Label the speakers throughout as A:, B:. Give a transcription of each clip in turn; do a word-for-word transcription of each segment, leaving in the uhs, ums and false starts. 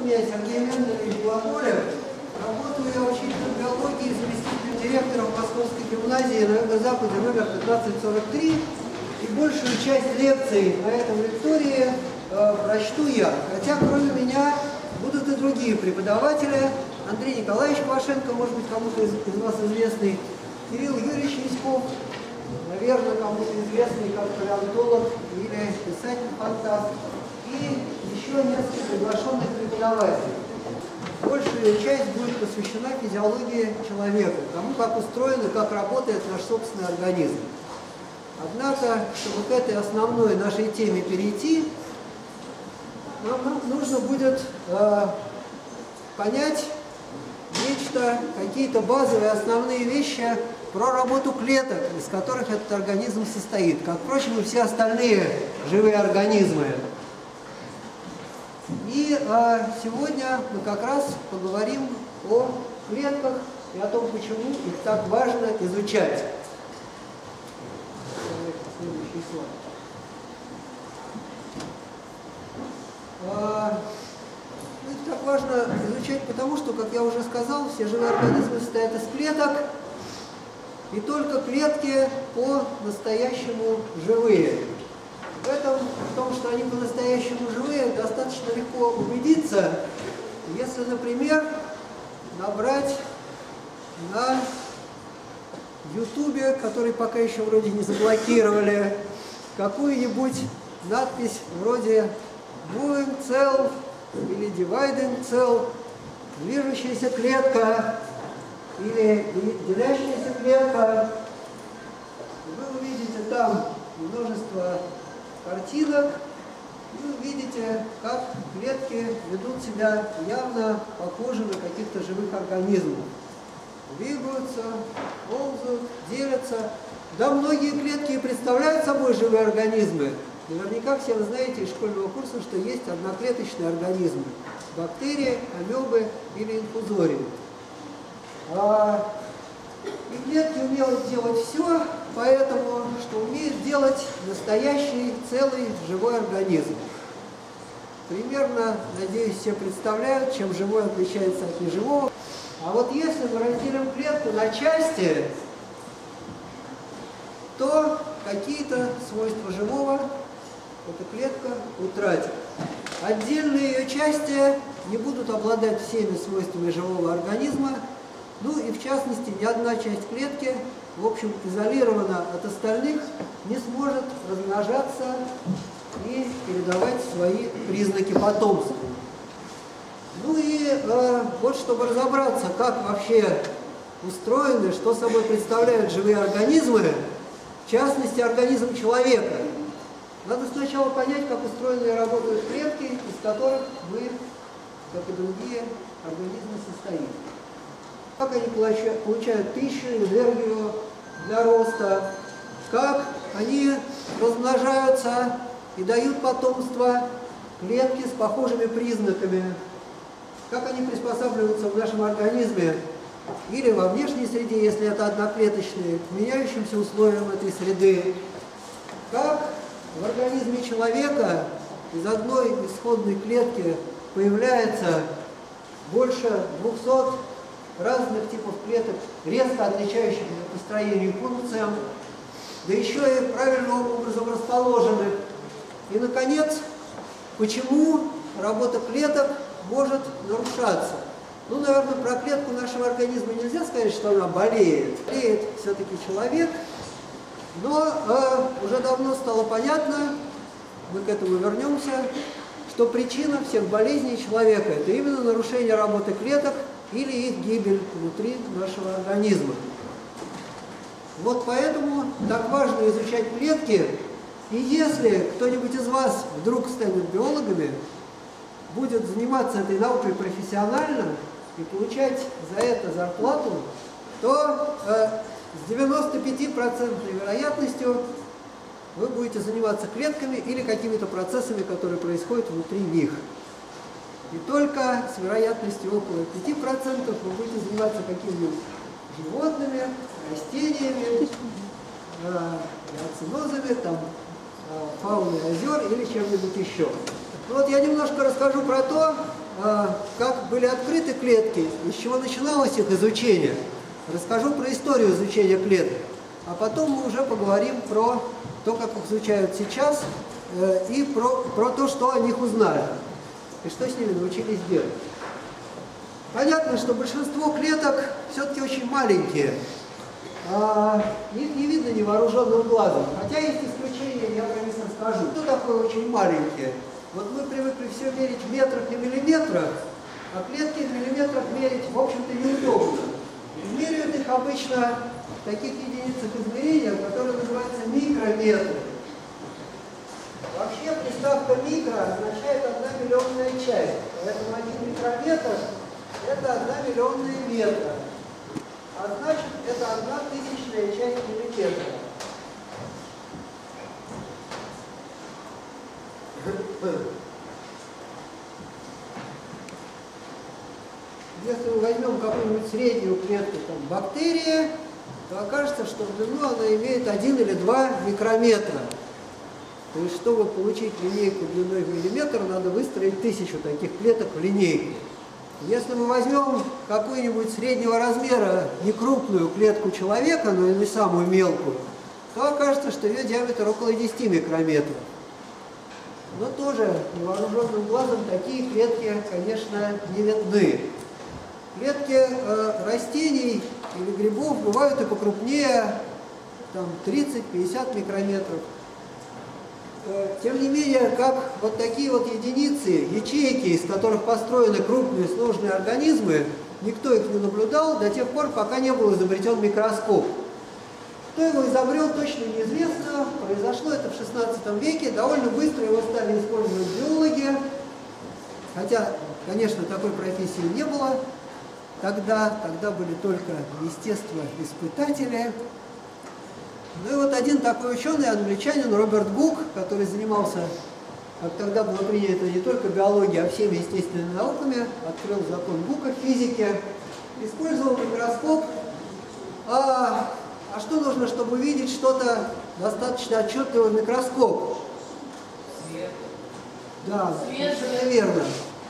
A: меня Сергей Мендельевич Глаголев. Работаю я учителем биологии, заместителем директора Московской гимназии на юго-западе номер пятнадцать сорок три. И большую часть лекций на этом лектории э, прочту я. Хотя кроме меня будут и другие преподаватели. Андрей Николаевич Квашенко, может быть, кому-то из, из вас известный. Кирилл Юрьевич Яськов, наверное, кому-то известный как палеонтолог или писатель-фантаст. И еще несколько приглашенных преподавателей. Большая часть будет посвящена физиологии человека, тому, как устроен и как работает наш собственный организм. Однако, чтобы к этой основной нашей теме перейти, нам нужно будет э, понять нечто, какие-то базовые основные вещи про работу клеток, из которых этот организм состоит, как, впрочем, и все остальные живые организмы. И э, сегодня мы как раз поговорим о клетках и о том, почему их так важно изучать. Следующий слайд. Э, их так важно изучать потому, что, как я уже сказал, все живые организмы состоят из клеток, и только клетки по-настоящему живые. В этом, в том, что они по-настоящему живые, достаточно легко убедиться, если, например, набрать на ютубе, который пока еще вроде не заблокировали, какую-нибудь надпись вроде «Moving cell» или «Dividing cell», «Движущаяся клетка» или «Делящаяся клетка». Вы увидите там множество картинок, вы увидите, как клетки ведут себя явно похоже на каких-то живых организмов. Двигаются, ползают, делятся. Да, многие клетки и представляют собой живые организмы. Наверняка все вы знаете из школьного курса, что есть одноклеточные организмы. Бактерии, амебы или инфузории. А, и клетки умеют делать все, поэтому, что умеет делать настоящий, целый, живой организм. Примерно, надеюсь, все представляют, чем живой отличается от неживого. А вот если мы разделим клетку на части, то какие-то свойства живого эта клетка утратит. Отдельные ее части не будут обладать всеми свойствами живого организма, ну и в частности ни одна часть клетки, в общем, изолирована от остальных, не сможет размножаться и передавать свои признаки потомства. Ну и э, вот чтобы разобраться, как вообще устроены, что собой представляют живые организмы, в частности организм человека, надо сначала понять, как устроены и работают клетки, из которых мы, как и другие организмы, состоим. Как они получают пищу, энергию для роста, как они размножаются и дают потомство, клетки с похожими признаками, как они приспосабливаются в нашем организме или во внешней среде, если это одноклеточные, к меняющимся условиям этой среды, как в организме человека из одной исходной клетки появляется больше двухсот разных типов клеток, резко отличающихся по строению и функциям, да еще и правильным образом расположенных. И, наконец, почему работа клеток может нарушаться? Ну, наверное, про клетку нашего организма нельзя сказать, что она болеет. Болеет все-таки человек, но э, уже давно стало понятно, мы к этому вернемся, что причина всех болезней человека – это именно нарушение работы клеток или их гибель внутри нашего организма. Вот поэтому так важно изучать клетки, и если кто-нибудь из вас вдруг станет биологами, будет заниматься этой наукой профессионально и получать за это зарплату, то э, с девяноста пяти процентов вероятностью вы будете заниматься клетками или какими-то процессами, которые происходят внутри них. И только с вероятностью около пяти процентов вы будете заниматься какими-нибудь животными, растениями, биоценозами, там, фауной озер или чем-нибудь еще. Вот я немножко расскажу про то, как были открыты клетки, из чего начиналось их изучение. Расскажу про историю изучения клеток, а потом мы уже поговорим про то, как их изучают сейчас, и про, про то, что о них узнали, и что с ними научились делать. Понятно, что большинство клеток все-таки очень маленькие. Их не видно невооруженным глазом. Хотя есть исключения, я про них расскажу. Что такое очень маленькие? Вот мы привыкли все мерить в метрах и миллиметрах, а клетки в миллиметрах мерить, в общем-то, неудобно. Меряют их обычно в таких единицах измерения, которые называются микрометры. Вообще приставка микро означает одна миллионная часть. Поэтому один микрометр – это одна миллионная метра. А значит, это одна тысячная часть миллиметра. Если мы возьмем какую-нибудь среднюю клетку, там, бактерии, то окажется, что в длину она имеет один или два микрометра. То есть, чтобы получить линейку длиной в миллиметр, надо выстроить тысячу таких клеток в линейку. Если мы возьмем какую-нибудь среднего размера, некрупную клетку человека, но и не самую мелкую, то окажется, что ее диаметр около десяти микрометров. Но тоже невооруженным глазом такие клетки, конечно, не видны. Клетки э, растений или грибов бывают и покрупнее, там тридцать-пятьдесят микрометров. Тем не менее, как вот такие вот единицы, ячейки, из которых построены крупные сложные организмы, никто их не наблюдал до тех пор, пока не был изобретен микроскоп. Кто его изобрел, точно неизвестно. Произошло это в шестнадцатом веке. Довольно быстро его стали использовать биологи. Хотя, конечно, такой профессии не было тогда. Тогда были только естествоиспытатели. Ну и вот один такой ученый, англичанин Роберт Гук, который занимался, как тогда было принято, не только биологией, а всеми естественными науками, открыл закон Гука в физике, использовал микроскоп. А, а что нужно, чтобы увидеть что-то достаточно отчетливо в микроскоп?
B: Свет.
A: Да, совершенно верно.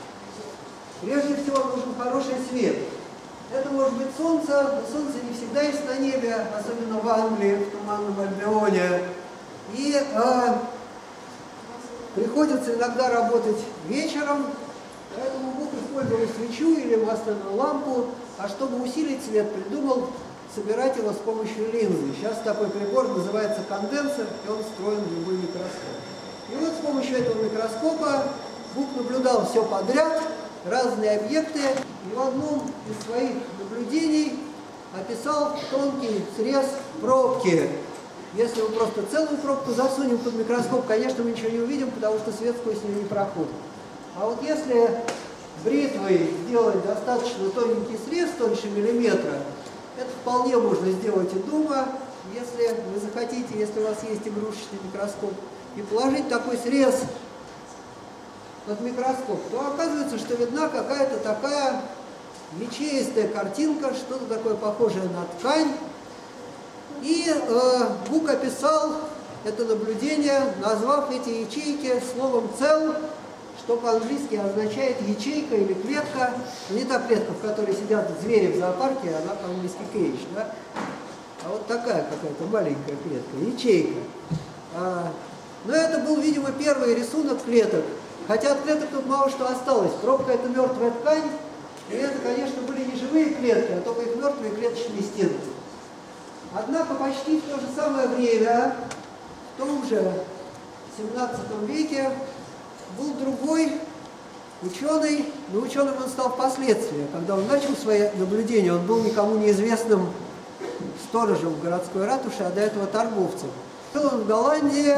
A: Прежде всего нужен хороший свет. Это может быть солнце, но солнце не всегда есть на небе, особенно в Англии, в Туманном Альбионе. И э, приходится иногда работать вечером, поэтому Бог использовал свечу или масляную лампу, а чтобы усилить свет, придумал собирать его с помощью линзы. Сейчас такой прибор называется конденсер, и он встроен в любой микроскоп. И вот с помощью этого микроскопа Бог наблюдал все подряд, разные объекты, и в одном из своих наблюдений описал тонкий срез пробки. Если мы просто целую пробку засунем под микроскоп, конечно, мы ничего не увидим, потому что свет сквозь нее не проходит. А вот если бритвой сделать достаточно тоненький срез, тоньше миллиметра, это вполне можно сделать и дома, если вы захотите, если у вас есть игрушечный микроскоп, и положить такой срез под микроскоп, то оказывается, что видна какая-то такая ячеистая картинка, что-то такое похожее на ткань. И э, Гук описал это наблюдение, назвав эти ячейки словом «цел», что по-английски означает ячейка или клетка. Не та клетка, в которой сидят звери в зоопарке, она по-английски кейдж, да? А вот такая какая-то маленькая клетка, ячейка. А, но это был, видимо, первый рисунок клеток. Хотя от клеток тут мало что осталось. Пробка – это мертвая ткань, и это, конечно, были не живые клетки, а только их мертвые клеточные стенки. Однако почти в то же самое время, в том же семнадцатом веке, был другой ученый, но ученым он стал впоследствии. Когда он начал свои наблюдения, он был никому неизвестным сторожем в городской ратуше, а до этого торговцем. Был он в Голландии,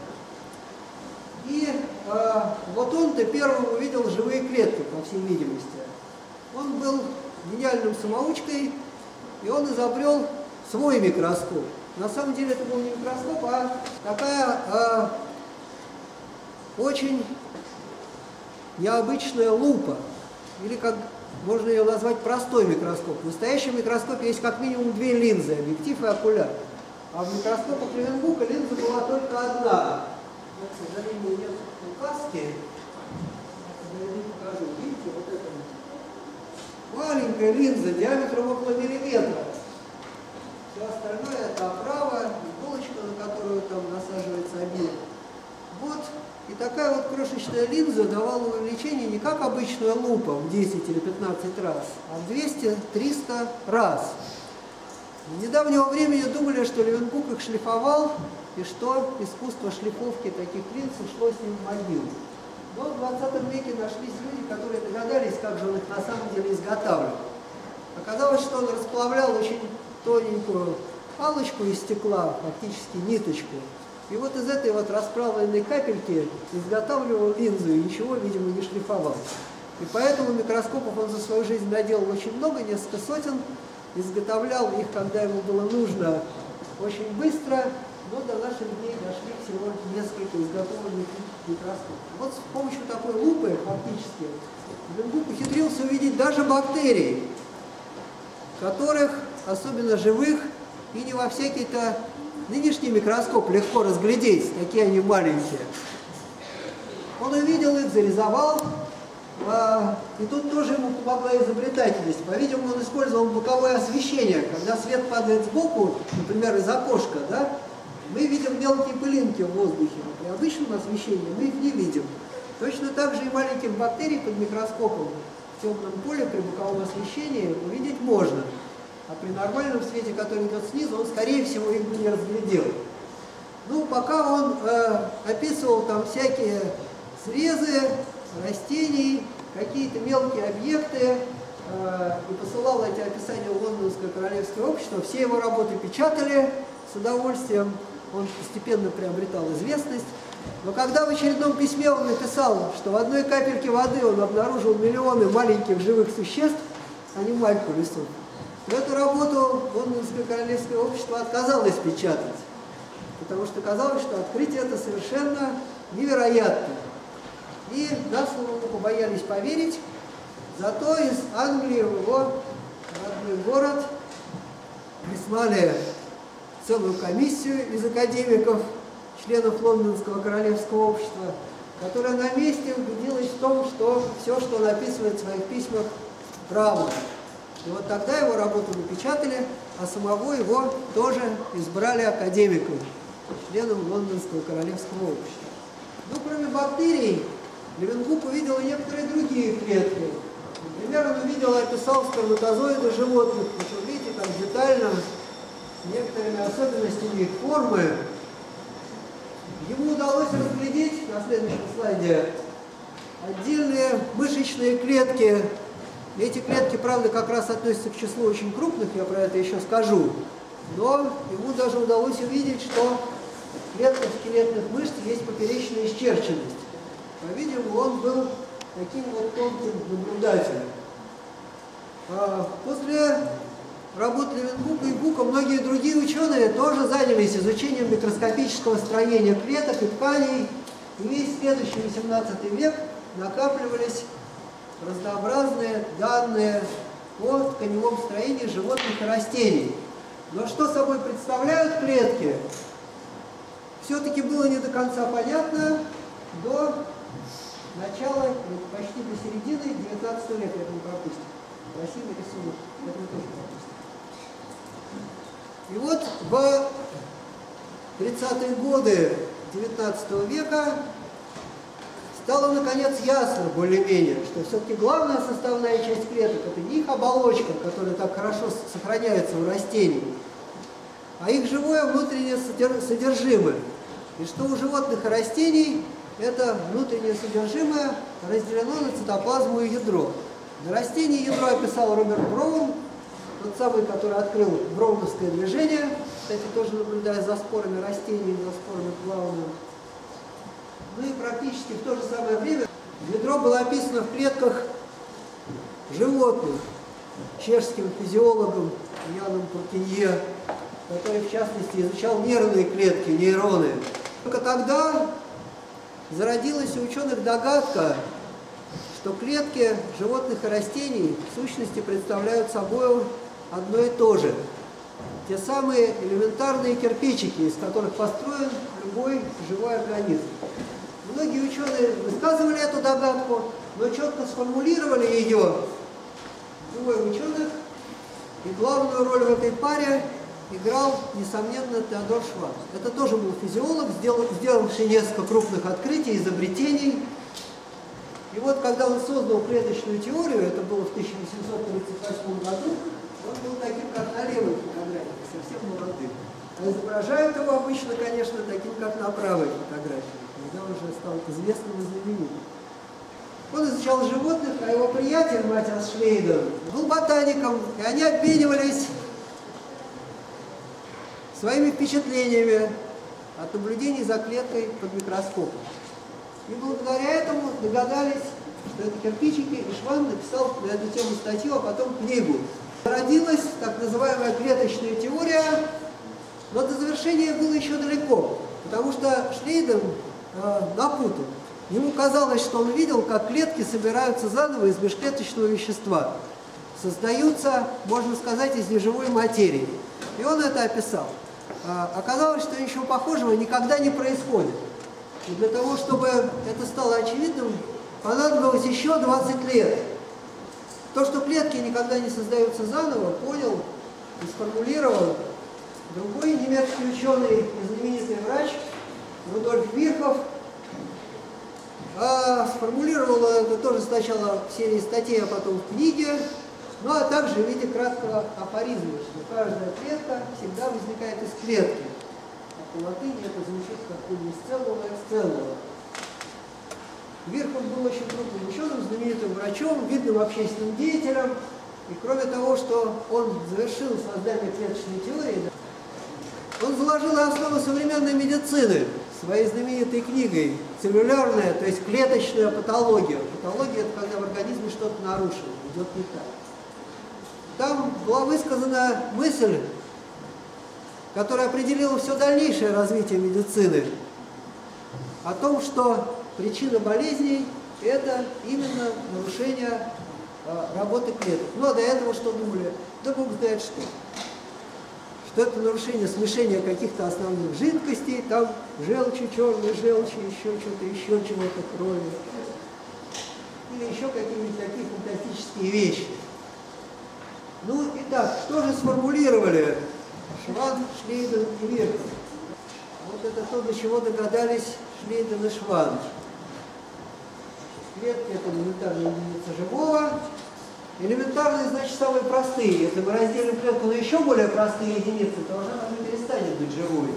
A: и э, вот он-то первым увидел живые клетки, по всей видимости. Он был гениальным самоучкой, и он изобрел свой микроскоп. На самом деле это был не микроскоп, а такая э, очень необычная лупа. Или, как можно ее назвать, простой микроскоп. В настоящем микроскопе есть как минимум две линзы, объектив и окуляр. А в микроскопах Левенбука линза была только одна. Но, к сожалению, нет указки. покажу. Видите, вот это маленькая линза диаметром около миллиметра. Все остальное это оправа, иголочка, на которую там насаживается объект. Вот. И такая вот крошечная линза давала увеличение не как обычная лупа в десять или пятнадцать раз, а в двести-триста раз. С недавнего времени думали, что Левенбук их шлифовал, и что искусство шлифовки таких линз ушло с ним в могилу. Но в двадцатом веке нашлись люди, которые догадались, как же он их на самом деле изготавливал. Оказалось, что он расплавлял очень тоненькую палочку из стекла, фактически ниточку. И вот из этой вот расплавленной капельки изготавливал линзу и ничего, видимо, не шлифовал. И поэтому микроскопов он за свою жизнь наделал очень много, несколько сотен, изготовлял их, когда ему было нужно, очень быстро, но до наших дней дошли всего несколько изготовленных микроскопов. Вот с помощью такой лупы, фактически, Левенбук ухитрился увидеть даже бактерии, которых, особенно живых, и не во всякий-то нынешний микроскоп легко разглядеть, такие они маленькие. Он увидел их, зарисовал, а, и тут тоже ему помогла изобретательность. По-видимому, он использовал боковое освещение. Когда свет падает сбоку, например, из окошка, да, мы видим мелкие пылинки в воздухе. При обычном освещении мы их не видим. Точно так же и маленьких бактерий под микроскопом в темном поле при боковом освещении увидеть можно. А при нормальном свете, который идет снизу, он, скорее всего, их бы не разглядел. Ну, пока он э, описывал там всякие срезы растений, какие-то мелкие объекты, э, и посылал эти описания в Лондонское королевское общество, все его работы печатали с удовольствием, он постепенно приобретал известность. Но когда в очередном письме он написал, что в одной капельке воды он обнаружил миллионы маленьких живых существ, они мальку рисуют, эту работу Лондонское королевское общество отказалось печатать, потому что казалось, что открытие это совершенно невероятно. И на слово мы побоялись поверить, зато из Англии в его родной город прислали целую комиссию из академиков, членов Лондонского королевского общества, которая на месте убедилась в том, что все, что он описывает в своих письмах, правда. И вот тогда его работу напечатали, а самого его тоже избрали академиком, членом Лондонского королевского общества. Ну, кроме бактерий, Левенбук увидел и некоторые другие клетки. Например, он увидел и описал сперматозоиды животных. Вы видите, как детально, с некоторыми особенностями их формы. Ему удалось разглядеть на следующем слайде отдельные мышечные клетки. Эти клетки, правда, как раз относятся к числу очень крупных, я про это еще скажу. Но ему даже удалось увидеть, что в клетках скелетных мышц есть поперечная исчерченность. По-видимому, он был таким вот тонким наблюдателем. После работы Левенбука и Бука многие другие ученые тоже занялись изучением микроскопического строения клеток и тканей. И весь следующий восемнадцатый век накапливались разнообразные данные о тканевом строении животных и растений. Но что собой представляют клетки, все-таки было не до конца понятно до начала, почти до середины девятнадцатого века. Это не пропустим. Красивый рисунок, это мы тоже пропустим. И вот в тридцатые годы девятнадцатого века стало наконец ясно, более-менее, что все-таки главная составная часть клеток – это не их оболочка, которая так хорошо сохраняется у растений, а их живое внутреннее содержимое. И что у животных и растений это внутреннее содержимое разделено на цитоплазму и ядро. На растении ядро описал Роберт Браун, тот самый, который открыл броуновское движение, кстати, тоже наблюдая за спорами растений, за спорами Плауна. Ну и практически в то же самое время ядро было описано в клетках животных чешским физиологом Яном Пуркинье, который, в частности, изучал нервные клетки, нейроны. Только тогда зародилась у ученых догадка, что клетки животных и растений в сущности представляют собой одно и то же. Те самые элементарные кирпичики, из которых построен любой живой организм. Ну, Многие ученые высказывали эту догадку, но четко сформулировали ее двое ученых, и главную роль в этой паре играл, несомненно, Теодор Шванн. Это тоже был физиолог, сделал, сделавший несколько крупных открытий, изобретений. И вот, когда он создал клеточную теорию, это было в тысяча восемьсот тридцать восьмом году, он был таким, как на левой фотографии, совсем молодым. А изображают его обычно, конечно, таким, как на правой фотографии, когда он уже стал известным и знаменитым. Он изучал животных, а его приятель, Матиас Шлейдер, был ботаником, и они обменивались своими впечатлениями от наблюдений за клеткой под микроскопом. И благодаря этому догадались, что это кирпичики, и Шванн написал на эту тему статью, а потом книгу. Родилась так называемая клеточная теория, но до завершения было еще далеко, потому что Шлейдер э, напутал. Ему казалось, что он видел, как клетки собираются заново из межклеточного вещества. Создаются, можно сказать, из неживой материи. И он это описал. А, оказалось, что ничего похожего никогда не происходит. И для того, чтобы это стало очевидным, понадобилось еще двадцать лет. То, что клетки никогда не создаются заново, понял и сформулировал другой немецкий ученый и знаменитый врач Рудольф Вирхов. А сформулировал это тоже сначала в серии статей, а потом в книге, ну а также в виде краткого афоризма, что каждая клетка всегда возникает из клетки. А по латыни это звучит как «uniscellula excellula». Вирхов был очень крупным ученым, знаменитым врачом, видным общественным деятелем. И кроме того, что он завершил создание клеточной теории, он заложил основу современной медицины своей знаменитой книгой «Целлюлярная», то есть клеточная патология. Патология – это когда в организме что-то нарушено, идет не так. Там была высказана мысль, которая определила все дальнейшее развитие медицины, о том, что причина болезней – это именно нарушение а, работы клеток. Ну а до этого что думали? Да Бог знает что. Что это нарушение смешения каких-то основных жидкостей, там желчи, черной желчи, еще что-то, еще чего-то, крови. Или еще какие-нибудь такие фантастические вещи. Ну и так, что же сформулировали Шванн, Шлейдер и Вирхов? Вот это то, до чего догадались Шлейдер и Шванн. Клетки – это элементарная единица живого. Элементарные, значит, самые простые. Если мы разделим клетку на еще более простые единицы, то уже она перестанет быть живой.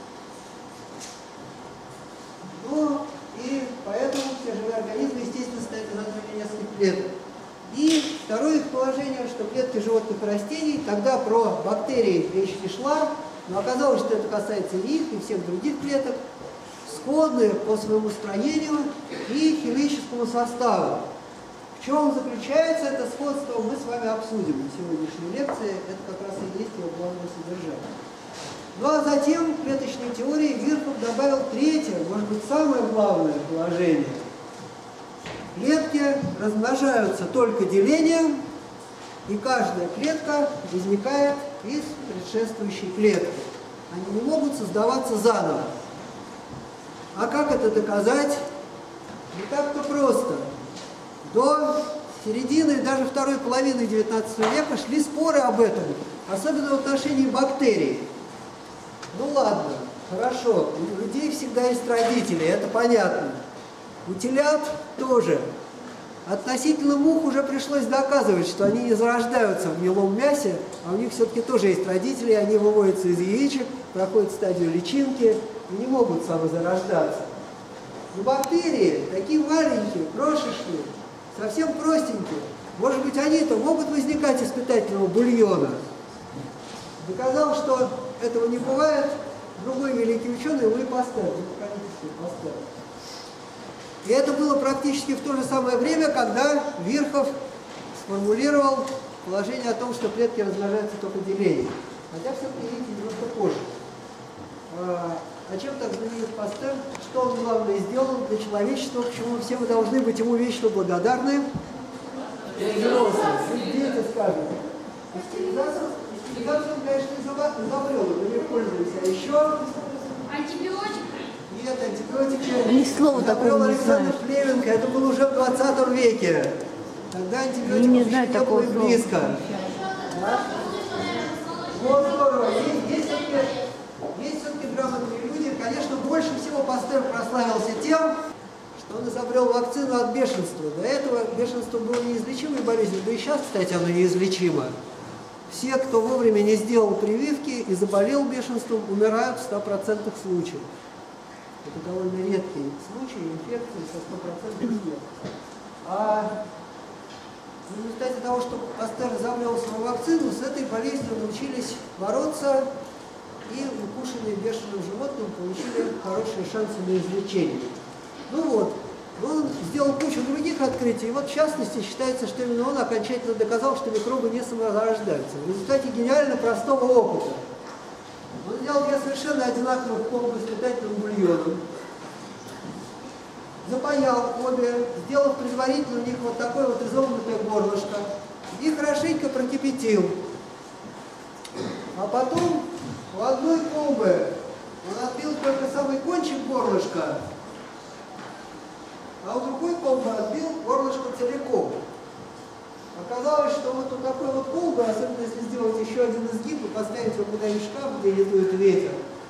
A: Ну, и поэтому все живые организмы, естественно, стоят на названии нескольких клеток. И второе их положение, что клетки животных и растений, тогда про бактерии речь не шла, но оказалось, что это касается и их, и всех других клеток, сходные по своему строению и химическому составу. В чем заключается это сходство, мы с вами обсудим в сегодняшней лекции. Это как раз и есть его главное содержание. Ну а затем в клеточной теории Вирхов добавил третье, может быть, самое главное положение. Клетки размножаются только делением, и каждая клетка возникает из предшествующей клетки. Они не могут создаваться заново. А как это доказать? Не так-то просто. До середины, даже второй половины девятнадцатого века шли споры об этом, особенно в отношении бактерий. Ну ладно, хорошо, у людей всегда есть родители, это понятно. У телят тоже. Относительно мух уже пришлось доказывать, что они не зарождаются в гнилом мясе, а у них все-таки тоже есть родители, они выводятся из яичек, проходят стадию личинки и не могут самозарождаться. Но бактерии такие маленькие, крошечные, совсем простенькие. Может быть, они-то могут возникать из питательного бульона. Доказал, что этого не бывает, другой великий ученый Луи Пастер. И это было практически в то же самое время, когда Вирхов сформулировал положение о том, что клетки размножаются только делением. Хотя все-таки, видите, немножко позже. А чем так знаменит Пастер? Что он, главное, сделал для человечества, почему все мы должны быть ему вечно благодарны? Дети скажут. Стилизацию он, конечно, изобрел, но не пользуемся. А еще...
B: Антибиотик.
A: изучать антибиотики
B: Ни слова такого не
A: Александр
B: знаю.
A: Флеменко. Это было уже в двадцатом веке. Тогда антибиотиков
B: Не
A: еще
B: знаю
A: не
B: такого
A: было и
B: слова.
A: близко. Да? Вот здорово. Есть, есть все-таки есть все-таки грамотные люди. Конечно, больше всего Пастер прославился тем, что он изобрел вакцину от бешенства. До этого бешенство было неизлечимой болезнью, да и сейчас, кстати, оно неизлечимо. Все, кто вовремя не сделал прививки и заболел бешенством, умирают в ста процентах случаев. Это довольно редкие случаи инфекции со стопроцентной смертью. А в результате того, что Пастер изобрел свою вакцину, с этой болезнью научились бороться, и укушенные бешеным животным получили хорошие шансы на излечение. Ну вот, он сделал кучу других открытий, и вот в частности считается, что именно он окончательно доказал, что микробы не самозарождаются. В результате гениально простого опыта. Он сделал две совершенно одинаковых колбы с питательным бульоном, запаял обе, сделав предварительно у них вот такое вот изогнутое горлышко, и хорошенько прокипятил. А потом у одной колбы он отбил только самый кончик горлышка, а у другой колбы отбил горлышко целиком. Оказалось, что вот у такой вот колбы, особенно если сделать еще один изгиб и поставить его куда-нибудь в шкаф, где не дует ветер,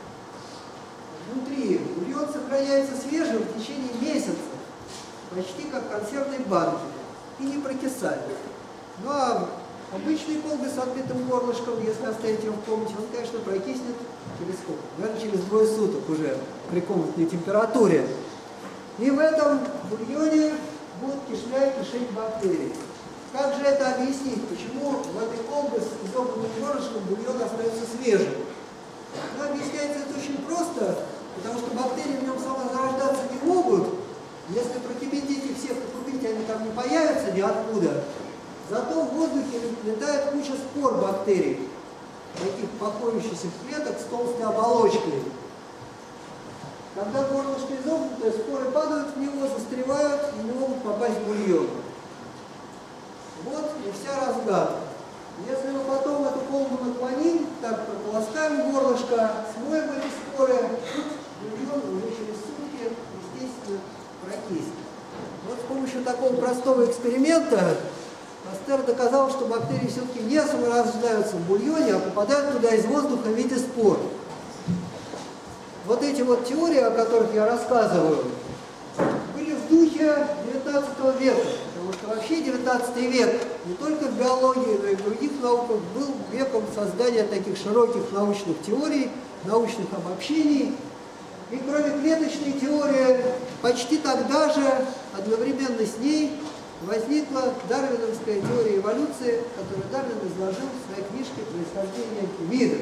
A: внутри бульон сохраняется свежим в течение месяца, почти как консервной банки, и не прокисает. Ну а обычный колбы с отбитым горлышком, если оставить его в комнате, он, конечно, прокиснет через сколько? Наверное, через двое суток уже при комнатной температуре. И в этом бульоне будут кишмя и кишить бактерии. Как же это объяснить? Почему в этой колбе с изогнутым горлышком бульон остается свежим? Ну, объясняется это очень просто, потому что бактерии в нем самозарождаться не могут. Если прокипятить их всех и купить, они там не появятся ниоткуда. Зато в воздухе летает куча спор бактерий, таких покоящихся клеток с толстой оболочкой. Когда горлышко изогнутое, споры падают в него, застревают и не могут попасть в бульон. Вот и вся разгадка. Если мы потом эту колбу наклоним, так прополоскаем горлышко, смоем эти споры, бульон уже через сутки, естественно, прокиснет. Вот с помощью такого простого эксперимента Пастер доказал, что бактерии все-таки не саморождаются в бульоне, а попадают туда из воздуха в виде спор. Вот эти вот теории, о которых я рассказываю, были в духе девятнадцатого века. Потому что вообще девятнадцатый век не только в биологии, но и в других науках был веком создания таких широких научных теорий, научных обобщений. И кроме клеточной теории, почти тогда же, одновременно с ней, возникла дарвиновская теория эволюции, которую Дарвин изложил в своей книжке «Происхождение видов».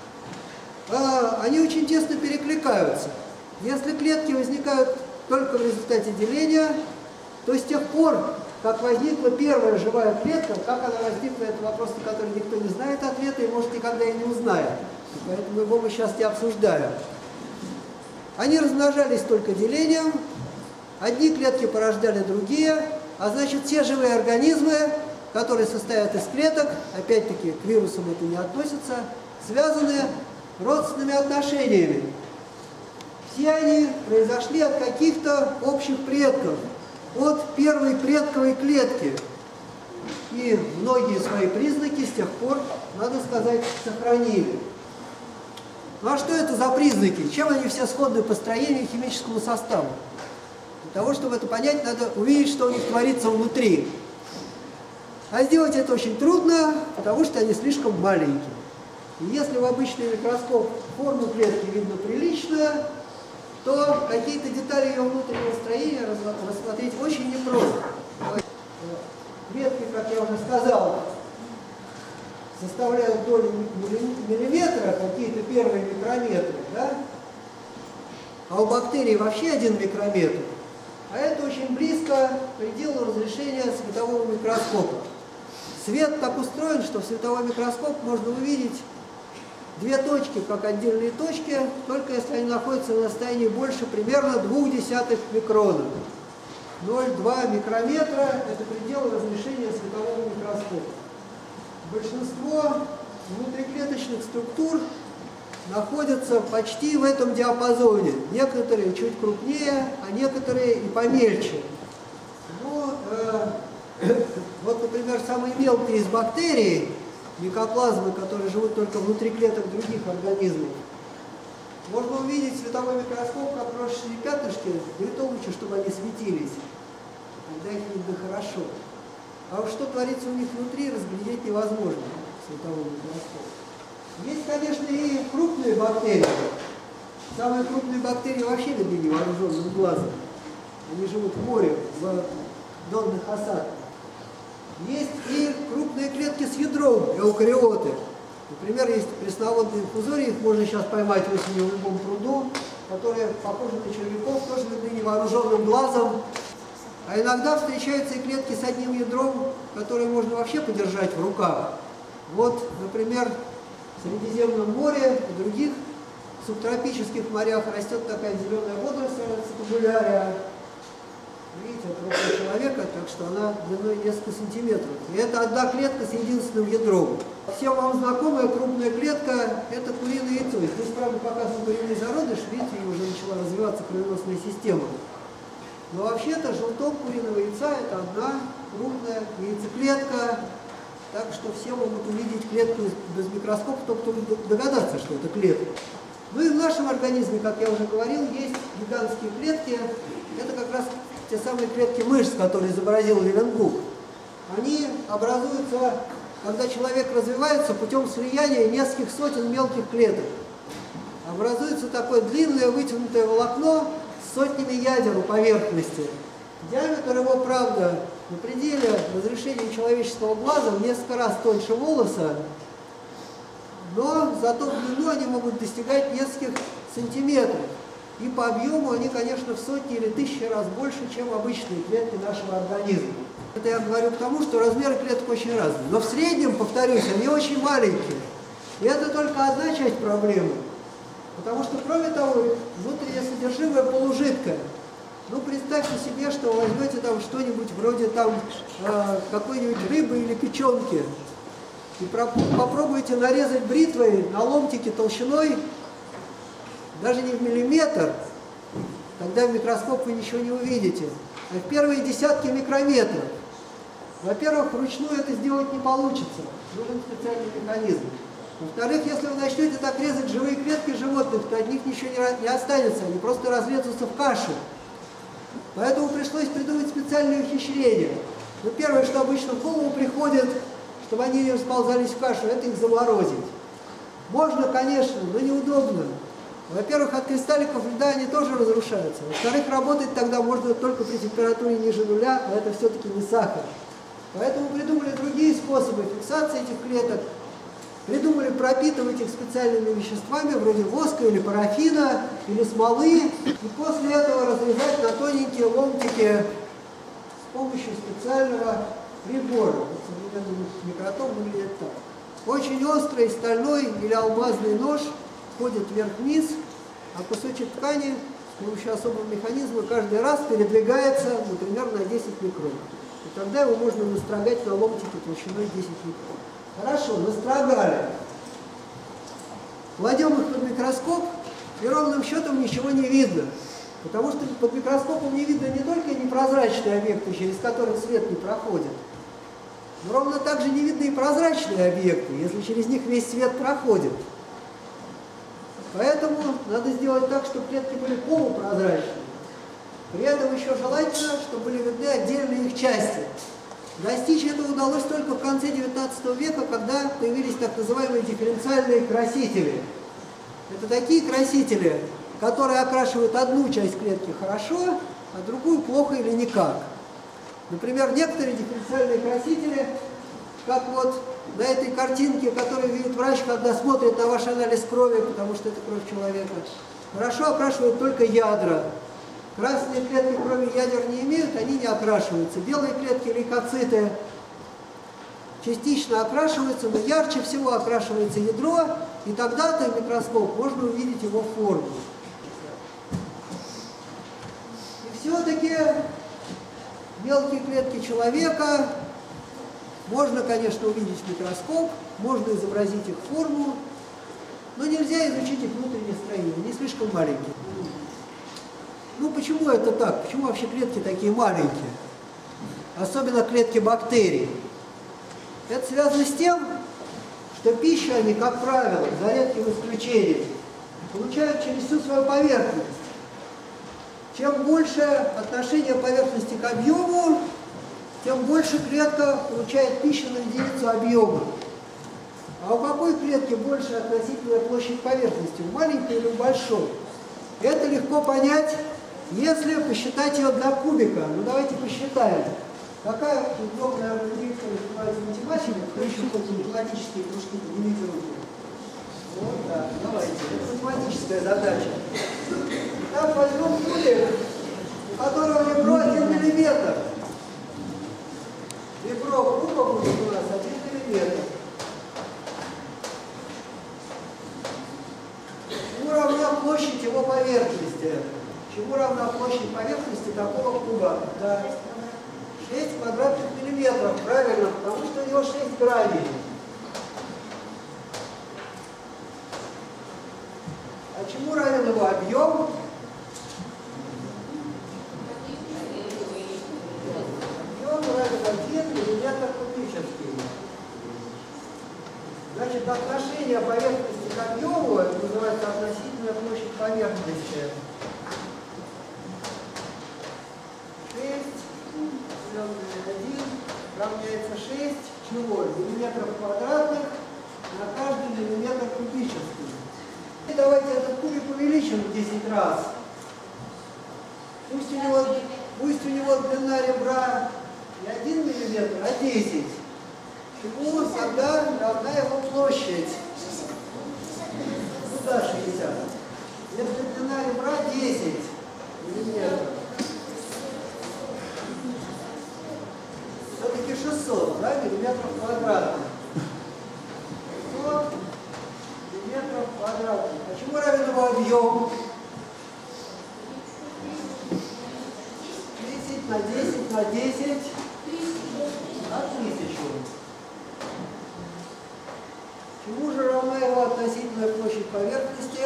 A: Они очень тесно перекликаются. Если клетки возникают только в результате деления, то с тех пор, как возникла первая живая клетка, как она возникла, это вопрос, на который никто не знает ответа и, может, никогда и не узнает. Поэтому его мы сейчас не обсуждаем. Они размножались только делением, одни клетки порождали другие, а значит, все живые организмы, которые состоят из клеток, опять-таки к вирусам это не относится, связаны родственными отношениями. Все они произошли от каких-то общих предков, от первой предковой клетки. И многие свои признаки с тех пор, надо сказать, сохранили. Ну а что это за признаки? Чем они все сходны по строению и химическому составу? Для того, чтобы это понять, надо увидеть, что у них творится внутри. А сделать это очень трудно, потому что они слишком маленькие. И если в обычный микроскоп форму клетки видно прилично, то какие-то детали ее внутреннего строения рассмотреть очень непросто. Клетки, как я уже сказал, составляют доли миллиметра, какие-то первые микрометры, да? А у бактерий вообще один микрометр. А это очень близко к пределу разрешения светового микроскопа. Свет так устроен, что в световой микроскоп можно увидеть две точки, как отдельные точки, только если они находятся на расстоянии больше примерно двух десятых микрона. ноль целых два микрометра – это предел разрешения светового микроскопа. Большинство внутриклеточных структур находятся почти в этом диапазоне. Некоторые чуть крупнее, а некоторые и помельче. Ну, э, вот, например, самые мелкие из бактерий, микоплазмы, которые живут только внутри клеток других организмов, можно увидеть в световой микроскоп как крошечные пятнышки, да и то лучше, чтобы они светились. Тогда их видно хорошо. А уж что творится у них внутри, разглядеть невозможно в световом микроскопе. Есть, конечно, и крупные бактерии. Самые крупные бактерии вообще видны невооруженным глазом. Они живут в море, в донных осадках. Есть и крупные клетки с ядром, эукариоты. Например, есть пресноводные инфузории, их можно сейчас поймать осенью в любом пруду, которые похожи на червяков, тоже видны невооруженным глазом. А иногда встречаются и клетки с одним ядром, которые можно вообще подержать в руках. Вот, например, в Средиземном море и других субтропических морях растет такая зеленая водоросль, цитабулярия. Видите, это рука человека, так что она длиной несколько сантиметров. И это одна клетка с единственным ядром. Всем вам знакомая крупная клетка – это куриное яйцо. Здесь, правда, показан куриный зародыш, видите, и уже начала развиваться кровеносная система. Но вообще-то желток куриного яйца – это одна крупная яйцеклетка. Так что все могут увидеть клетку без микроскопа, только догадаться, что это клетка. Ну и в нашем организме, как я уже говорил, есть гигантские клетки. Это как раз те самые клетки мышц, которые изобразил Левенгук. Они образуются, когда человек развивается путем слияния нескольких сотен мелких клеток. Образуется такое длинное вытянутое волокно с сотнями ядер у поверхности. Диаметр его, правда, на пределе разрешения человеческого глаза в несколько раз тоньше волоса, но зато в длину они могут достигать нескольких сантиметров. И по объему они, конечно, в сотни или тысячи раз больше, чем обычные клетки нашего организма. Это я говорю к тому, что размеры клеток очень разные. Но в среднем, повторюсь, они очень маленькие. И это только одна часть проблемы. Потому что, кроме того, внутреннее содержимое полужидкое. Ну, представьте себе, что возьмете там что-нибудь вроде там э, какой-нибудь рыбы или печенки и попробуйте нарезать бритвой на ломтики толщиной даже не в миллиметр, тогда в микроскоп вы ничего не увидите, а в первые десятки микрометров. Во-первых, вручную это сделать не получится, нужен специальный механизм. Во-вторых, если вы начнете так резать живые клетки животных, то от них ничего не останется, они просто разлезутся в кашу. Поэтому пришлось придумать специальные ухищрения. Но первое, что обычно в голову приходит, чтобы они не расползались в кашу, это их заморозить. Можно, конечно, но неудобно. Во-первых, от кристалликов льда они тоже разрушаются. Во-вторых, работать тогда можно только при температуре ниже нуля, а это все-таки не сахар. Поэтому придумали другие способы фиксации этих клеток. Придумали пропитывать их специальными веществами, вроде воска или парафина, или смолы, и после этого разрезать на тоненькие ломтики с помощью специального прибора. Вот современный микротом выглядит так. Очень острый стальной или алмазный нож входит вверх-вниз, а кусочек ткани с помощью особого механизма каждый раз передвигается, например, на десять микрон. И тогда его можно настрогать на ломтики толщиной десять микрон. Хорошо, настрогали. Кладем их под микроскоп, и ровным счетом ничего не видно. Потому что под микроскопом не видно не только непрозрачные объекты, через которые свет не проходит, но ровно так же не видно и прозрачные объекты, если через них весь свет проходит. Поэтому надо сделать так, чтобы клетки были полупрозрачные. При этом еще желательно, чтобы были видны отдельные их части. Достичь этого удалось только в конце девятнадцатого века, когда появились так называемые дифференциальные красители. Это такие красители, которые окрашивают одну часть клетки хорошо, а другую плохо или никак. Например, некоторые дифференциальные красители, как вот на этой картинке, которую видит врач, когда смотрит на ваш анализ крови, потому что это кровь человека, хорошо окрашивают только ядра. Красные клетки крови ядер не имеют, они не окрашиваются. Белые клетки, лейкоциты, частично окрашиваются, но ярче всего окрашивается ядро, и тогда-то в микроскоп можно увидеть его форму. И все-таки мелкие клетки человека можно, конечно, увидеть в микроскоп, можно изобразить их форму, Но нельзя изучить их внутреннее строение, они слишком маленькие. Ну почему это так? Почему вообще клетки такие маленькие? Особенно клетки бактерий. Это связано с тем, что пищу они, как правило, за редким исключением, получают через всю свою поверхность. Чем больше отношение поверхности к объему, тем больше клетка получает пищу на единицу объема. А у какой клетки больше относительная площадь поверхности, у маленькой или у большой? Это легко понять, если посчитать ее для кубика. Ну давайте посчитаем. Какая удобная людей, кто занимается математикой, кто еще хоть математические кружки, поднимите руки. Вот так, давайте. Это математическая задача. Так, возьмем кубик, у которого ребро один миллиметр. Ребро куба будет у нас один миллиметр. Чему равна площадь его поверхности? Чему равна площадь поверхности такого куба? Да. шесть квадратных миллиметров, правильно, потому что у него шесть граней. А чему равен его объем? Объем равен один миллиметр кубический. Значит, отношение поверхности к объему, это называется относительная площадь поверхности. шесть один равняется шесть чего? Миллиметров квадратных на каждый миллиметр кубический. И давайте этот кубик увеличим в десять раз. Пусть у него, пусть у него длина ребра не один миллиметр, а десять. Чему тогда равна его площадь? Куда шестьдесят? Если длина ребра десять миллиметров. Все-таки шестьсот, да, миллиметров квадратных. шестьсот миллиметров квадратных. А чему равен его объем? десять на десять на десять на тысячу. Чему же равна его относительная площадь поверхности?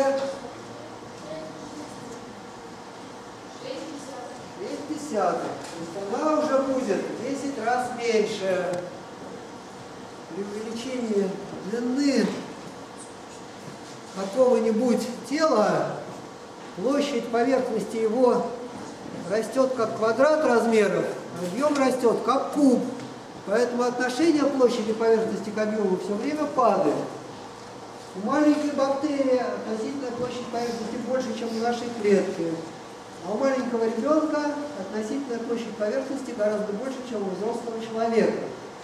A: шесть десятых. То есть она уже будет в десять раз меньше. При увеличении длины какого-нибудь тела площадь поверхности его растет как квадрат размеров, объем растет как куб. Поэтому отношение площади поверхности к объему все время падает. У маленькой бактерии относительная площадь поверхности больше, чем у нашей клетки. А у маленького ребенка относительная площадь поверхности гораздо больше, чем у взрослого человека.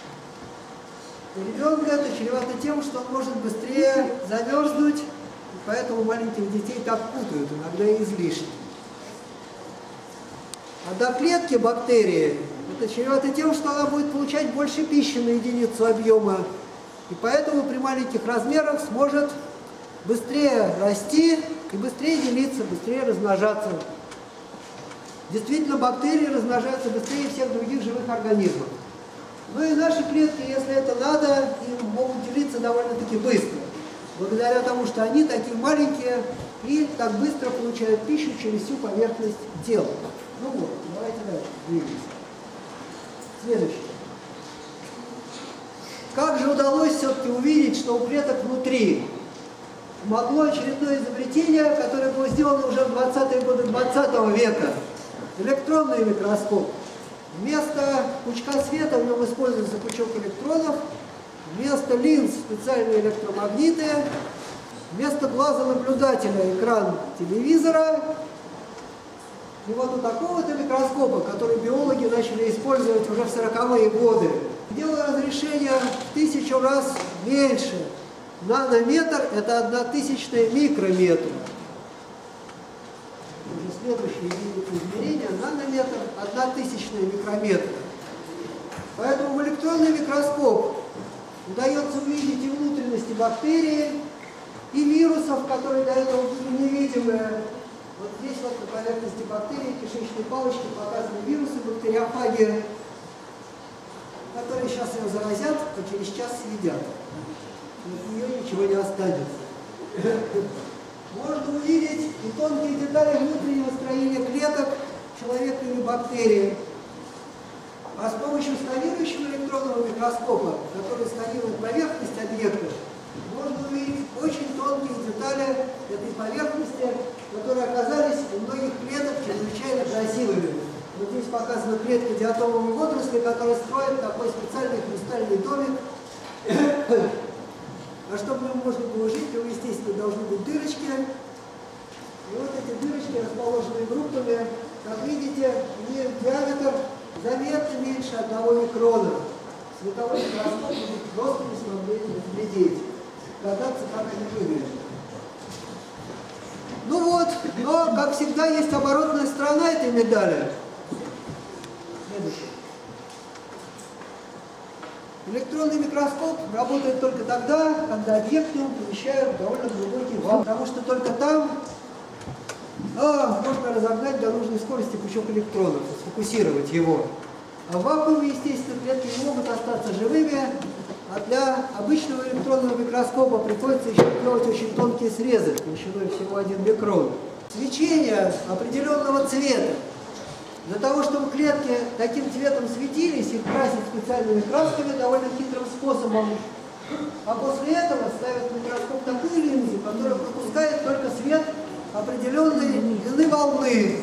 A: У ребенка это чревато тем, что он может быстрее замерзнуть, и поэтому маленьких детей так путают, иногда и излишне. А до клетки бактерии это чревато тем, что она будет получать больше пищи на единицу объема, и поэтому при маленьких размерах сможет быстрее расти и быстрее делиться, быстрее размножаться. Действительно, бактерии размножаются быстрее всех других живых организмов. Ну и наши клетки, если это надо, им могут делиться довольно-таки быстро, благодаря тому, что они такие маленькие и так быстро получают пищу через всю поверхность тела. Ну вот, давайте дальше двигаемся. Следующее. Как же удалось все-таки увидеть, что у клеток внутри могло очередное изобретение, которое было сделано уже в двадцатые годы двадцатого века? Электронный микроскоп. Вместо пучка света в нем используется пучок электронов, вместо линз специальные электромагниты, вместо глаза наблюдателя экран телевизора. И вот у такого-то микроскопа, который биологи начали использовать уже в сороковые годы, дело разрешения в тысячу раз меньше. Нанометр – это одна тысячная микрометра. Уже следующее единица измерения – нанометр – одна тысячная микрометра. Поэтому в электронный микроскоп удается увидеть и внутренности бактерий, и вирусов, которые до этого были невидимые. Вот здесь вот на поверхности бактерий, кишечной палочки показаны вирусы, бактериофаги, которые сейчас ее заразят, а через час съедят. От нее ничего не останется. можно увидеть и тонкие детали внутреннего строения клеток человека или бактерии. А с помощью сканирующего электронного микроскопа, который сканирует поверхность объекта, можно увидеть очень тонкие детали этой поверхности, которые оказались у многих клеток чрезвычайно красивыми. Вот здесь показаны клетки диатомовой водоросли, которые строят такой специальный хрустальный домик. А чтобы в нем можно было жить, то, естественно, должны быть дырочки. И вот эти дырочки, расположенные группами, как видите, имеют диаметр заметно меньше одного микрона. Световой микроскоп будет просто не смогли разглядеть, догадаться, как они выглядят. Ну вот, но, как всегда, есть оборотная сторона этой медали. Следующий. Электронный микроскоп работает только тогда, когда объект в нем помещают довольно глубокий вал, потому что только там а, можно разогнать до нужной скорости пучок электронов, сфокусировать его. А в вакууме, естественно, клетки не могут остаться живыми, а для обычного электронного микроскопа приходится еще делать очень тонкие срезы, толщиной всего один микрон. Свечение определенного цвета. Для того, чтобы клетки таким цветом светились, их красят специальными красками довольно хитрым способом. А после этого ставят в микроскоп такую линзу, которая пропускает только свет определенной длины волны.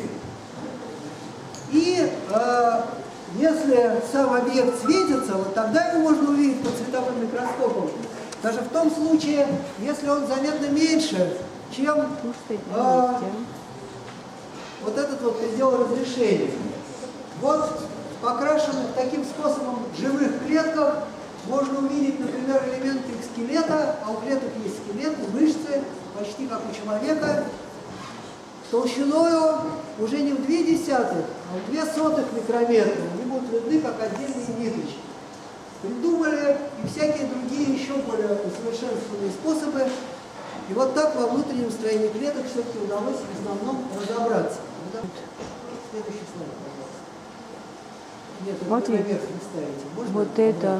A: И э, если сам объект светится, вот тогда его можно увидеть под световым микроскопом. Даже в том случае, если он заметно меньше, чем э, вот этот вот предел разрешения. Вот в покрашенных таким способом живых клетках можно увидеть, например, элементы их скелета, а у клеток есть скелет, мышцы, почти как у человека, толщиною уже не в две десятых, а в две сотых микрометра. Они будут видны как отдельные ниточки. Придумали и всякие другие еще более усовершенствованные способы. И вот так во внутреннем строении клеток все-таки удалось в основном разобраться. Следующий слайд, пожалуйста. Нет,
B: вот
A: это наверх не ставите. Можно
B: вот это.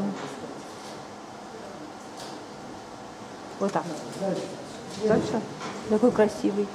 B: Вот так.
A: Да, дальше.
B: Дальше. Такой красивый.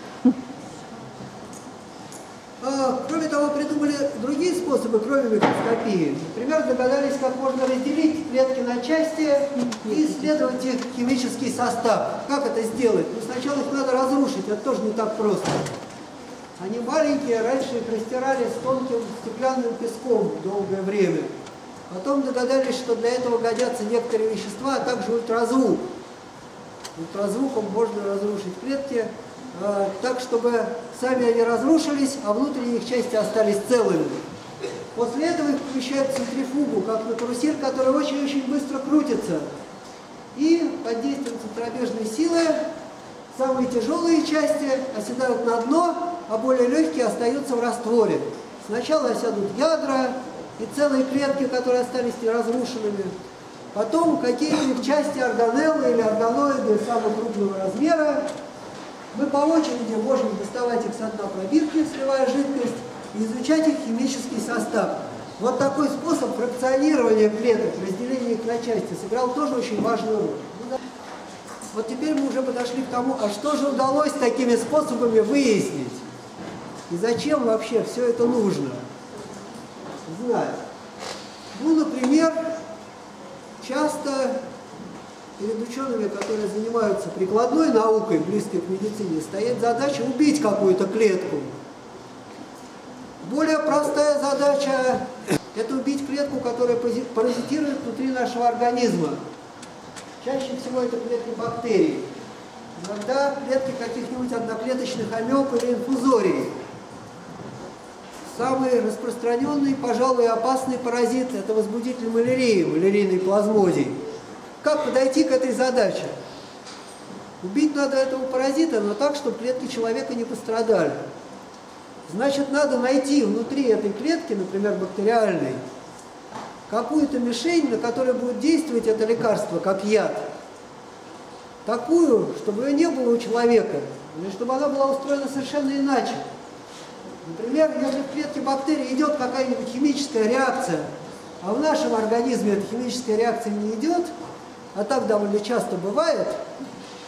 A: А, кроме того, придумали другие способы, кроме микроскопии. Например, догадались, как можно разделить клетки на части и исследовать их химический состав. Как это сделать? Ну, сначала их надо разрушить, это тоже не так просто. Они маленькие, раньше их растирали с тонким стеклянным песком долгое время. Потом догадались, что для этого годятся некоторые вещества, а также ультразвук. Ультразвуком можно разрушить клетки э, так, чтобы сами они разрушились, а внутренние их части остались целыми. После этого их помещают в центрифугу, как на карусель, которая очень-очень быстро крутится. И под действием центробежной силы самые тяжелые части оседают на дно, а более легкие остаются в растворе. Сначала осядут ядра и целые клетки, которые остались неразрушенными. Потом какие-нибудь части органеллы или органоиды самого крупного размера. Мы по очереди можем доставать их с дна пробирки, сливая жидкость, и изучать их химический состав. Вот такой способ фракционирования клеток, разделения их на части, сыграл тоже очень важную роль. Вот теперь мы уже подошли к тому, а что же удалось такими способами выяснить? И зачем вообще все это нужно знать? Ну, например, часто перед учеными, которые занимаются прикладной наукой, близкой к медицине, стоит задача убить какую-то клетку. Более простая задача – это убить клетку, которая паразитирует внутри нашего организма. Чаще всего это клетки бактерий. Иногда клетки каких-нибудь одноклеточных амеб или инфузорий. Самый распространенный, пожалуй, опасный паразит – это возбудитель малярии, малярийный плазмодий. Как подойти к этой задаче? Убить надо этого паразита, но так, чтобы клетки человека не пострадали. Значит, надо найти внутри этой клетки, например, бактериальной, какую-то мишень, на которой будет действовать это лекарство, как яд. Такую, чтобы ее не было у человека, или чтобы она была устроена совершенно иначе. Например, если в клетке бактерии идет какая-нибудь химическая реакция, а в нашем организме эта химическая реакция не идет, а так довольно часто бывает,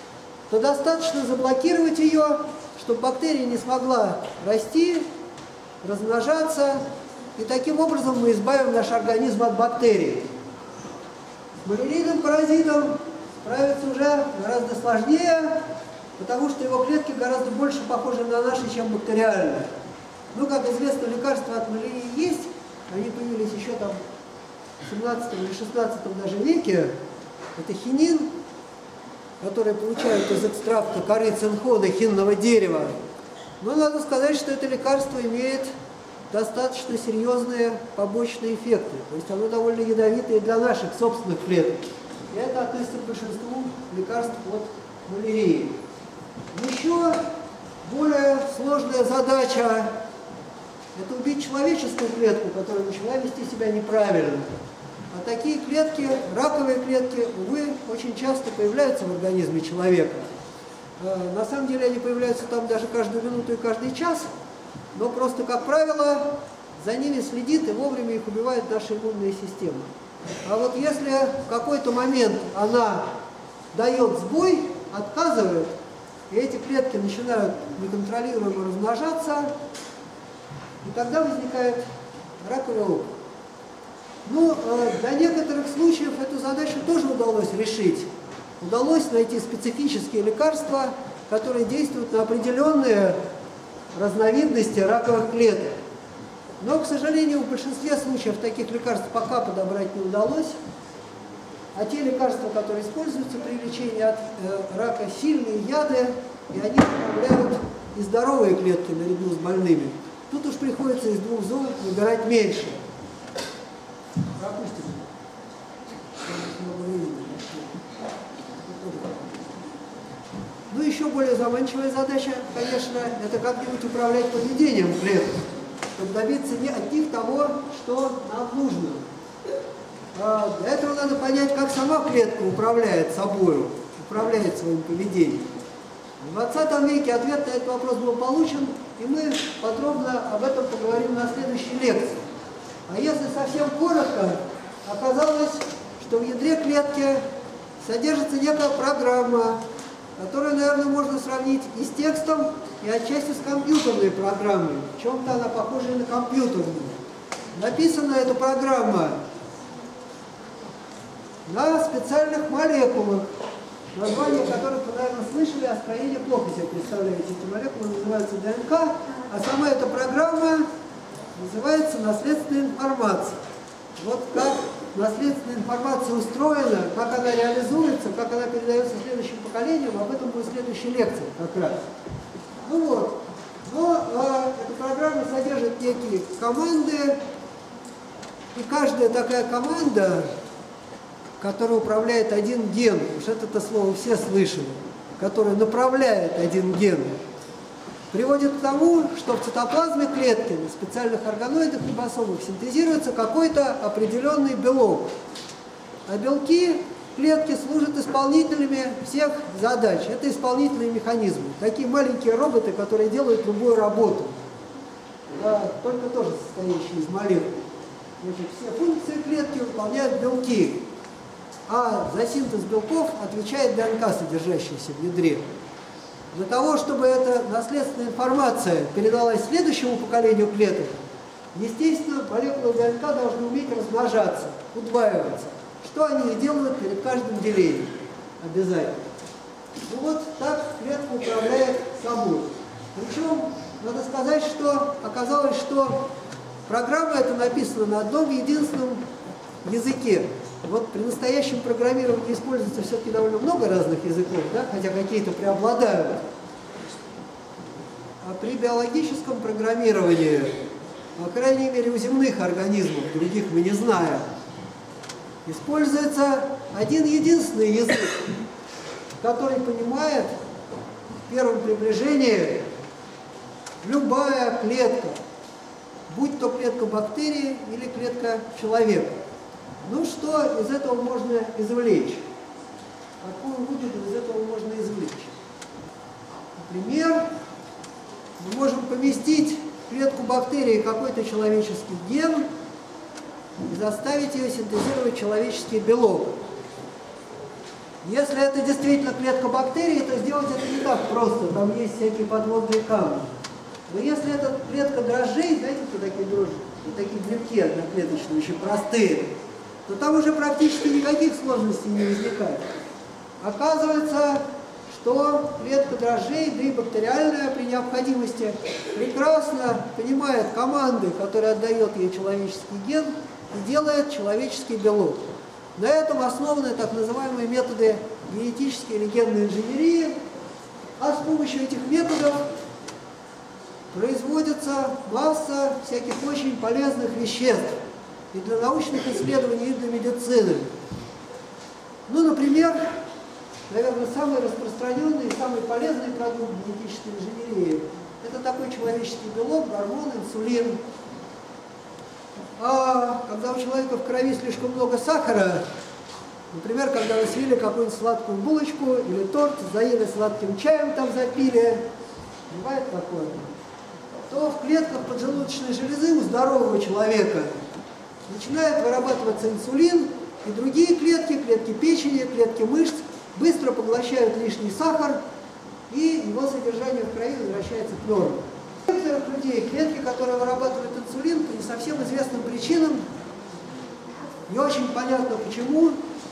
A: то достаточно заблокировать ее, чтобы бактерия не смогла расти, размножаться, и таким образом мы избавим наш организм от бактерий. С малярийным паразитом справиться уже гораздо сложнее, потому что его клетки гораздо больше похожи на наши, чем бактериальные. Ну, как известно, лекарства от малярии есть, они появились еще там в семнадцатом или шестнадцатом даже веке. Это хинин, который получают из экстракта коры цинхода хинного дерева. Но надо сказать, что это лекарство имеет достаточно серьезные побочные эффекты. То есть оно довольно ядовитое для наших собственных клеток. И это относится к большинству лекарств от малярии. Еще более сложная задача – это убить человеческую клетку, которая начала вести себя неправильно. А такие клетки, раковые клетки, увы, очень часто появляются в организме человека. На самом деле они появляются там даже каждую минуту и каждый час, но просто, как правило, за ними следит и вовремя их убивает наша иммунная система. А вот если в какой-то момент она дает сбой, отказывает, и эти клетки начинают неконтролируемо размножаться, и тогда возникает раковая опухоль. Ну, для некоторых случаев эту задачу тоже удалось решить. Удалось найти специфические лекарства, которые действуют на определенные разновидности раковых клеток. Но, к сожалению, в большинстве случаев таких лекарств пока подобрать не удалось. А те лекарства, которые используются при лечении от э, рака, сильные яды, и они отравляют и здоровые клетки наряду с больными. Тут уж приходится из двух зол выбирать меньше. Пропустим. Ну, еще более заманчивая задача, конечно, это как-нибудь управлять поведением клеток, чтобы добиться не от них того, что нам нужно. А для этого надо понять, как сама клетка управляет собой, управляет своим поведением. В двадцатом веке ответ на этот вопрос был получен, и мы подробно об этом поговорим на следующей лекции. А если совсем коротко, оказалось, что в ядре клетки содержится некая программа, которую, наверное, можно сравнить и с текстом, и отчасти с компьютерной программой. В чем-то она похожа и на компьютерную. Написана эта программа на специальных молекулах, название которых вы, наверное, слышали, а строение плохо себе представляете. Эти молекулы называются ДНК, а сама эта программа называется наследственная информация. Вот как наследственная информация устроена, как она реализуется, как она передается следующим поколениям, об этом будет следующая лекция как раз. Ну вот, но а, эта программа содержит некие команды, и каждая такая команда, которая управляет один ген, уж это-то слово все слышали, которая направляет один ген, приводит к тому, что в цитоплазме клетки, на специальных органоидах рибосомах синтезируется какой-то определенный белок. А белки клетки служат исполнителями всех задач. Это исполнительные механизмы. Такие маленькие роботы, которые делают любую работу. Да, только тоже состоящие из молекул. Значит, все функции клетки выполняют белки. А за синтез белков отвечает ДНК, содержащаяся в ядре. Для того, чтобы эта наследственная информация передалась следующему поколению клеток, естественно, молекулы ДНК должны уметь размножаться, удваиваться. Что они и делают перед каждым делением. Обязательно. Ну вот так клетка управляет собой. Причем, надо сказать, что оказалось, что программа эта написана на одном единственном языке. Вот при настоящем программировании используется все-таки довольно много разных языков, да? Хотя какие-то преобладают. А при биологическом программировании, по крайней мере у земных организмов, других мы не знаем, используется один единственный язык, который понимает в первом приближении любая клетка, будь то клетка бактерии или клетка человека. Ну, что из этого можно извлечь? Какую выгоду из этого можно извлечь? Например, мы можем поместить в клетку бактерии какой-то человеческий ген и заставить ее синтезировать человеческий белок. Если это действительно клетка бактерий, то сделать это не так просто, там есть всякие подводные камни. Но если это клетка дрожжей, знаете, кто такие дрожжи? Вот такие белки одноклеточные, очень простые, то там уже практически никаких сложностей не возникает. Оказывается, что клетка дрожжей, да и бактериальная при необходимости, прекрасно понимает команды, которые отдает ей человеческий ген, и делает человеческий белок. На этом основаны так называемые методы генетической или генной инженерии, а с помощью этих методов производится масса всяких очень полезных веществ и для научных исследований, и для медицины. Ну, например, наверное, самый распространенный и самый полезный продукт генетической инженерии – это такой человеческий белок, гормон, инсулин. А когда у человека в крови слишком много сахара, например, когда вы съели какую-нибудь сладкую булочку или торт, заели сладким чаем, там запили, бывает такое, то в клетках поджелудочной железы у здорового человека начинает вырабатываться инсулин, и другие клетки, клетки печени, клетки мышц, быстро поглощают лишний сахар, и его содержание в крови возвращается к норме. У некоторых людей клетки, которые вырабатывают инсулин, по не совсем известным причинам, не очень понятно почему,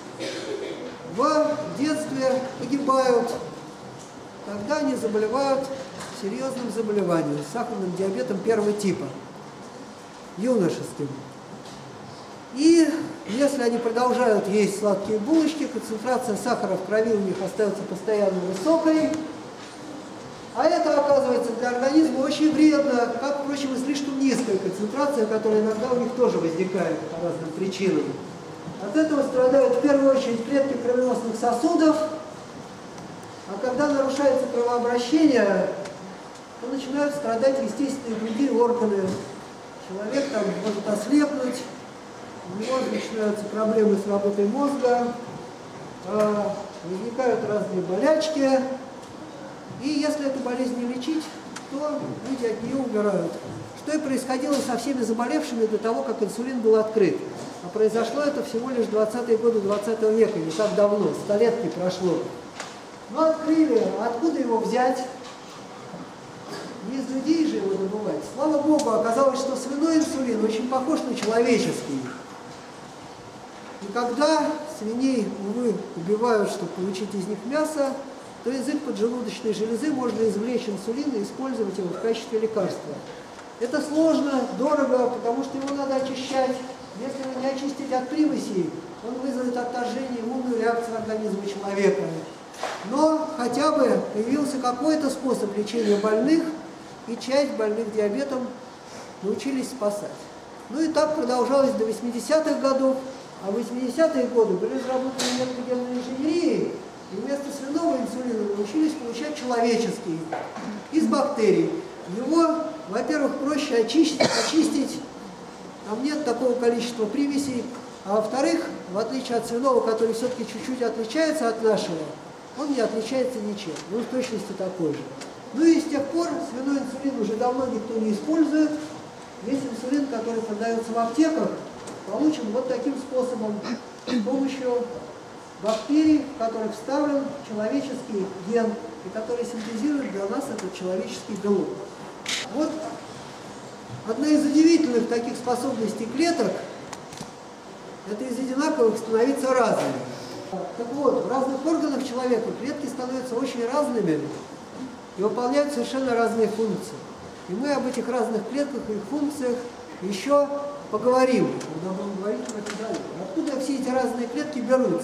A: в детстве погибают, когда они заболевают серьезным заболеванием, сахарным диабетом первого типа, юношеским. И если они продолжают есть сладкие булочки, концентрация сахара в крови у них остается постоянно высокой, а это, оказывается, для организма очень вредно, как, впрочем, и слишком низкая концентрация, которая иногда у них тоже возникает по разным причинам. От этого страдают в первую очередь клетки кровеносных сосудов, а когда нарушается кровообращение, то начинают страдать естественные другие органы. Человек там может ослепнуть, у него начинаются проблемы с работой мозга, возникают разные болячки. И если эту болезнь не лечить, то люди от нее умирают. Что и происходило со всеми заболевшими до того, как инсулин был открыт. А произошло это всего лишь в двадцатые годы двадцатого века, не так давно, сто лет не прошло. Но открыли, а откуда его взять? Не из людей же его добывать. Слава Богу, оказалось, что свиной инсулин очень похож на человеческий. И когда свиней, увы, убивают, чтобы получить из них мясо, то из их поджелудочной железы можно извлечь инсулин и использовать его в качестве лекарства. Это сложно, дорого, потому что его надо очищать. Если его не очистить от примесей, он вызовет отторжение, иммунную реакцию организма человека. Но хотя бы появился какой-то способ лечения больных, и часть больных диабетом научились спасать. Ну и так продолжалось до восьмидесятых годов, а в восьмидесятые годы были разработаны методы генной инженерии, и вместо свиного инсулина научились получать человеческий, из бактерий. Его, во-первых, проще очистить, очистить, там нет такого количества примесей, а во-вторых, в отличие от свиного, который все-таки чуть-чуть отличается от нашего, он не отличается ничем, он в точности такой же. Ну и с тех пор свиной инсулин уже давно никто не использует. Весь инсулин, который продается в аптеках, получен вот таким способом, с помощью бактерий, в которых вставлен человеческий ген, и который синтезирует для нас этот человеческий белок. Вот одна из удивительных таких способностей клеток – это из одинаковых становиться разными. Так вот, в разных органах человека клетки становятся очень разными и выполняют совершенно разные функции. И мы об этих разных клетках и их функциях еще поговорим, когда будем говорить про это далее. Откуда все эти разные клетки берутся?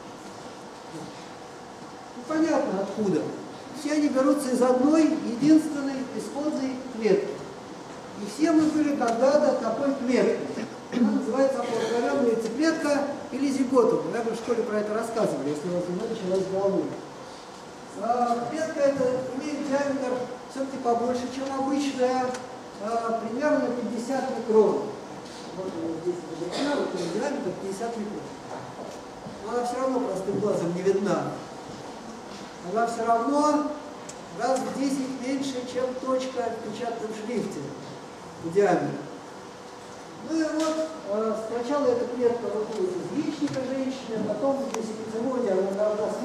A: Ну, понятно, откуда. Все они берутся из одной, единственной, исходной клетки. И все мы были когда-то такой клеткой. Она называется оплодотворенная яйцеклетка или зигота. Мы в школе про это рассказывали, если у вас не началась головой. А, клетка эта имеет диаметр все-таки побольше, чем обычная, а, примерно пятьдесят микрон. Вот она здесь изображена, вот ее диаметр пятьдесят микрон. Но она все равно простым глазом не видна. Она все равно раз в десять меньше, чем точка в печатном шрифте в диаметре. Ну и вот, э, сначала эта клетка выходит из яичника женщины, потом в десятицеводе она должна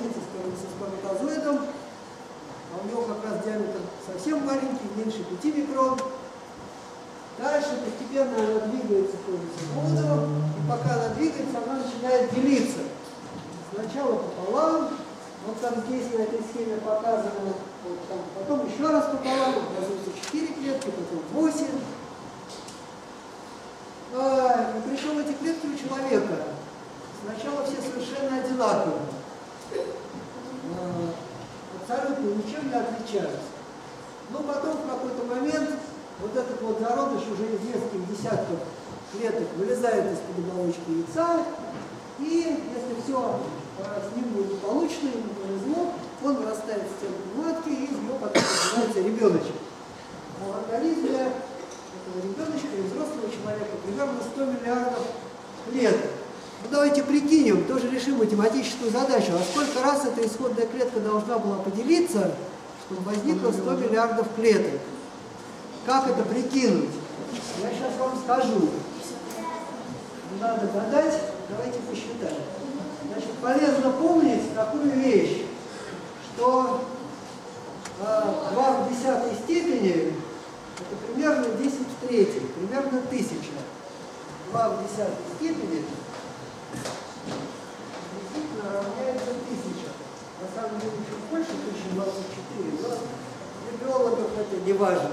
A: маленький, меньше пяти микрон. Дальше постепенно она двигается по секунду, и пока она двигается, она начинает делиться. Сначала пополам, вот там здесь на этой схеме показано, вот там, потом еще раз пополам, образуются четыре клетки, потом восемь. А, и причем эти клетки у человека сначала все совершенно одинаковые. А, абсолютно ничем не отличаются. Но потом в какой-то момент вот этот вот зародыш уже из нескольких десятков клеток вылезает из-под оболочки яйца, и если все с ним будет получено, ему повезло, он вырастает в стенку матки, и из него потом появляется ребеночек. А в организме этого ребеночка и взрослого человека примерно сто миллиардов клеток. Ну давайте прикинем, тоже решим математическую задачу. А сколько раз эта исходная клетка должна была поделиться, чтобы возникло сто миллиардов клеток? Как это прикинуть? Я сейчас вам скажу. Не надо гадать, давайте посчитаем. Значит, полезно помнить такую вещь, что а, два в десятой степени это примерно десять в третьей, примерно тысяча. два в десятой степени действительно равняется тысяча. На самом деле чуть больше, тысяча двадцать четыре, но для биологов это не важно.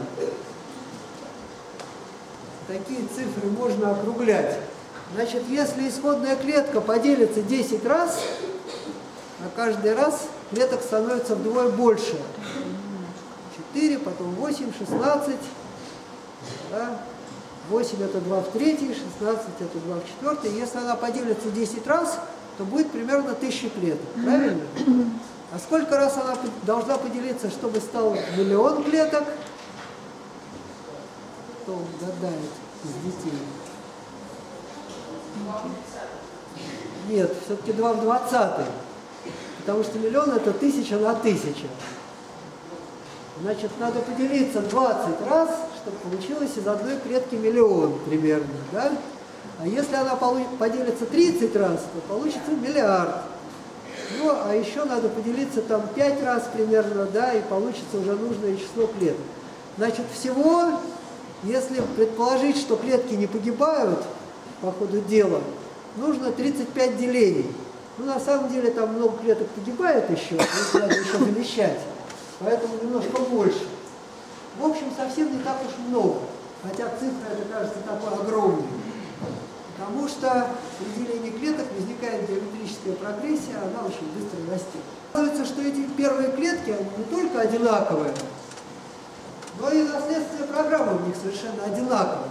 A: Такие цифры можно округлять. Значит, если исходная клетка поделится десять раз, а каждый раз клеток становится вдвое больше. четыре, потом восемь, шестнадцать. Да? восемь это два в третьей, шестнадцать это два в четвертой. Если она поделится десять раз, то будет примерно тысяча клеток. Правильно? А сколько раз она должна поделиться, чтобы стал миллион клеток? Кто угадает из детей? Нет, все-таки два в двадцатой. Потому что миллион это тысяча на тысячу. Значит, надо поделиться двадцать раз, чтобы получилось из одной клетки миллион примерно. Да? А если она поделится тридцать раз, то получится миллиард. Ну, а еще надо поделиться там пять раз примерно, да, и получится уже нужное число клеток. Значит, всего, если предположить, что клетки не погибают по ходу дела, нужно тридцать пять делений. Ну, на самом деле, там много клеток погибает еще, их надо еще замещать, поэтому немножко больше. В общем, совсем не так уж много, хотя цифра, это кажется, такой огромной. Потому что при делении клеток возникает геометрическая прогрессия, она очень быстро растет. Оказывается, что эти первые клетки, они не только одинаковые, но и наследственная программа у них совершенно одинаковая.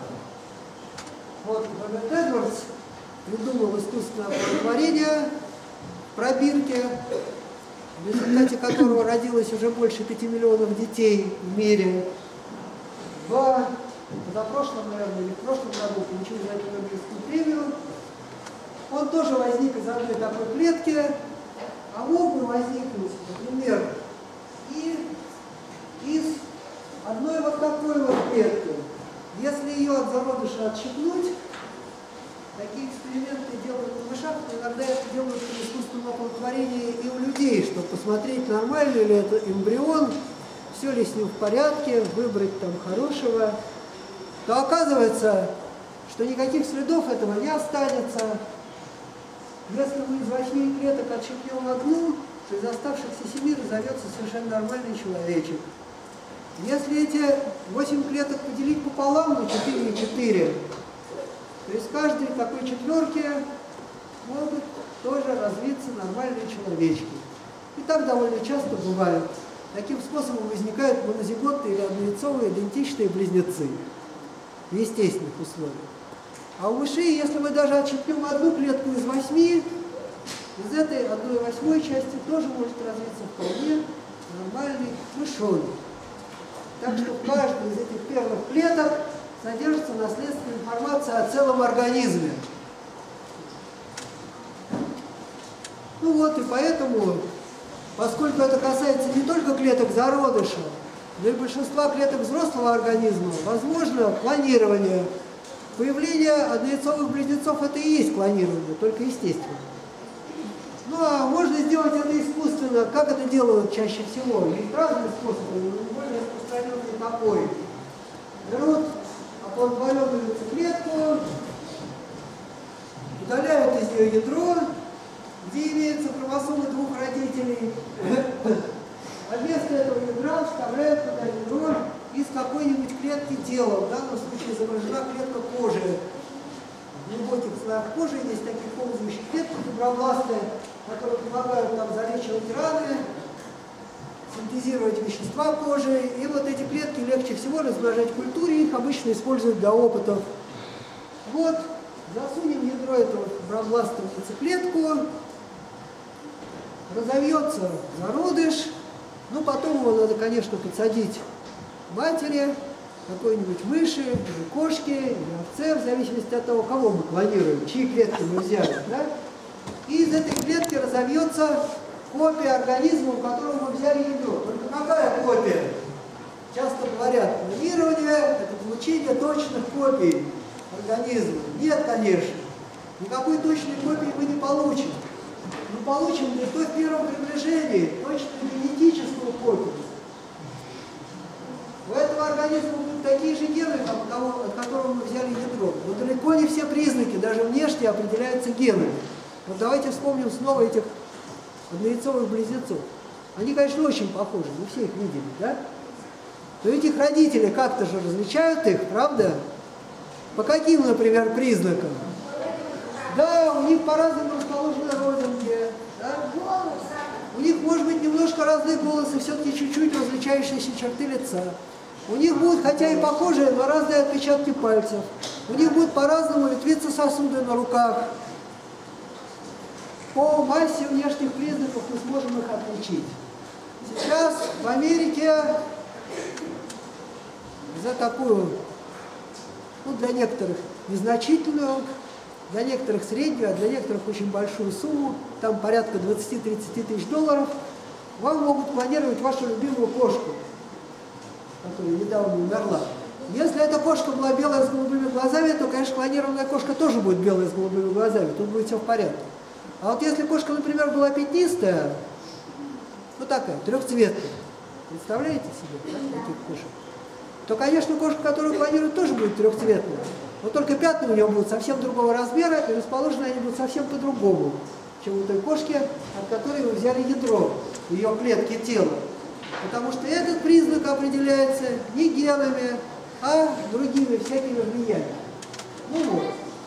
A: Вот Роберт Эдвардс придумал искусственное оплодотворение в пробирке, в результате которого родилось уже больше пяти миллионов детей в мире. В позапрошлом, наверное, или в прошлом году получил за это Нобелевскую премию. Он тоже возник из одной такой клетки, а мог бы возникнуть, например, и из одной вот такой вот клетки. Если ее от зародыша отщипнуть, такие эксперименты делают на мышах, но иногда это делают при искусственном оплодотворении и у людей, чтобы посмотреть, нормальный ли это эмбрион, все ли с ним в порядке, выбрать там хорошего, то оказывается, что никаких следов этого не останется. Если мы из восьми клеток отщипнем одну, то из оставшихся семи разовьется совершенно нормальный человечек. Если эти восемь клеток поделить пополам на четыре и четыре, то из каждой такой четверки могут тоже развиться нормальные человечки. И так довольно часто бывает. Таким способом возникают монозиготные или однояйцовые идентичные близнецы в естественных условиях. А у мышей, если мы даже отщипнем одну клетку из восьми, из этой одной восьмой части тоже может развиться вполне нормальный мышонок. Так что в каждой из этих первых клеток содержится наследственная информация о целом организме. Ну вот, и поэтому, поскольку это касается не только клеток зародыша, но и большинства клеток взрослого организма, возможно клонирование. Появление однояйцовых близнецов – это и есть клонирование, только естественно. Ну а можно сделать это искусственно. собственно, как это делают чаще всего? Есть разные способы, но наиболее распространенный такой. Берут оплодотворенную яйцеклетку, удаляют из нее ядро, где имеются хромосомы двух родителей, а вместо этого ядра вставляют туда ядро из какой-нибудь клетки тела. В данном случае изображена клетка кожи. В глубоких слоях кожи есть такие ползающие клетки, фибробласты, которые помогают нам залечивать раны, синтезировать вещества кожи. И вот эти клетки легче всего размножать в культуре, их обычно используют для опытов. Вот, засунем ядро этого фибробласта в яйцеклетку, разовьется зародыш, ну потом его надо, конечно, подсадить матери, какой-нибудь мыши, или кошки, или овце, в зависимости от того, кого мы клонируем, чьи клетки мы взяли. Да? И из этой клетки разовьется копия организма, у которого мы взяли ядро. Только какая копия? Часто говорят, клонирование – это получение точных копий организма. Нет, конечно. Никакой точной копии мы не получим. Мы получим лишь в первом приближении точную генетическую копию. У этого организма будут такие же гены, как у того, от которого мы взяли ядро. Но далеко не все признаки, даже внешне, определяются генами. Вот давайте вспомним снова этих однояйцовых близнецов. Они, конечно, очень похожи, мы все их видели, да? Но этих родителей как-то же различают их, правда? По каким, например, признакам? Да, у них по-разному расположены родинки, да? У них, может быть, немножко разные голосы, все-таки чуть-чуть различающиеся черты лица. У них будут, хотя и похожие, но разные отпечатки пальцев. У них будут по-разному ветвиться сосуды на руках. По массе внешних признаков мы сможем их отличить. Сейчас в Америке за такую, ну, для некоторых незначительную, для некоторых среднюю, а для некоторых очень большую сумму, там порядка двадцати-тридцати тысяч долларов, вам могут клонировать вашу любимую кошку, которая недавно умерла. Если эта кошка была белая с голубыми глазами, то, конечно, клонированная кошка тоже будет белая с голубыми глазами, тут будет все в порядке. А вот если кошка, например, была пятнистая, ну такая, трехцветная, представляете себе, да, таких кошек, то, конечно, кошка, которую клонируют, тоже будет трехцветная. Но только пятна у нее будут совсем другого размера, и расположены они будут совсем по-другому, чем у той кошки, от которой вы взяли ядро, ее клетки тела. Потому что этот признак определяется не генами, а другими всякими влияниями. Ну вот.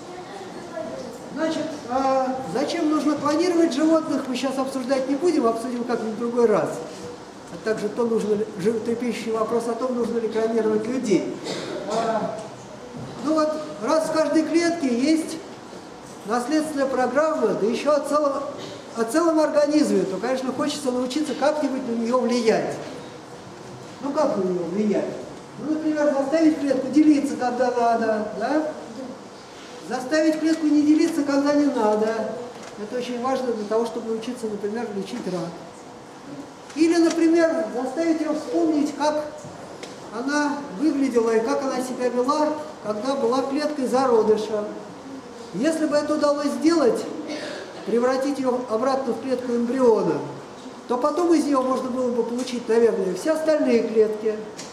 A: Значит, а зачем нужно клонировать животных, мы сейчас обсуждать не будем, обсудим как-нибудь в другой раз. А также то нужно ли, животрепещущий вопрос о том, нужно ли клонировать людей. А, ну вот, раз в каждой клетке есть наследственная программа, да еще о целом, о целом организме, то, конечно, хочется научиться как-нибудь на нее влиять. Ну как на нее влиять? Ну, например, заставить клетку делиться, когда надо, да? Заставить клетку не делиться, когда не надо. Это очень важно для того, чтобы научиться, например, лечить рак. Или, например, заставить ее вспомнить, как она выглядела и как она себя вела, когда была клеткой зародыша. Если бы это удалось сделать, превратить ее обратно в клетку эмбриона, то потом из нее можно было бы получить, наверное, все остальные клетки.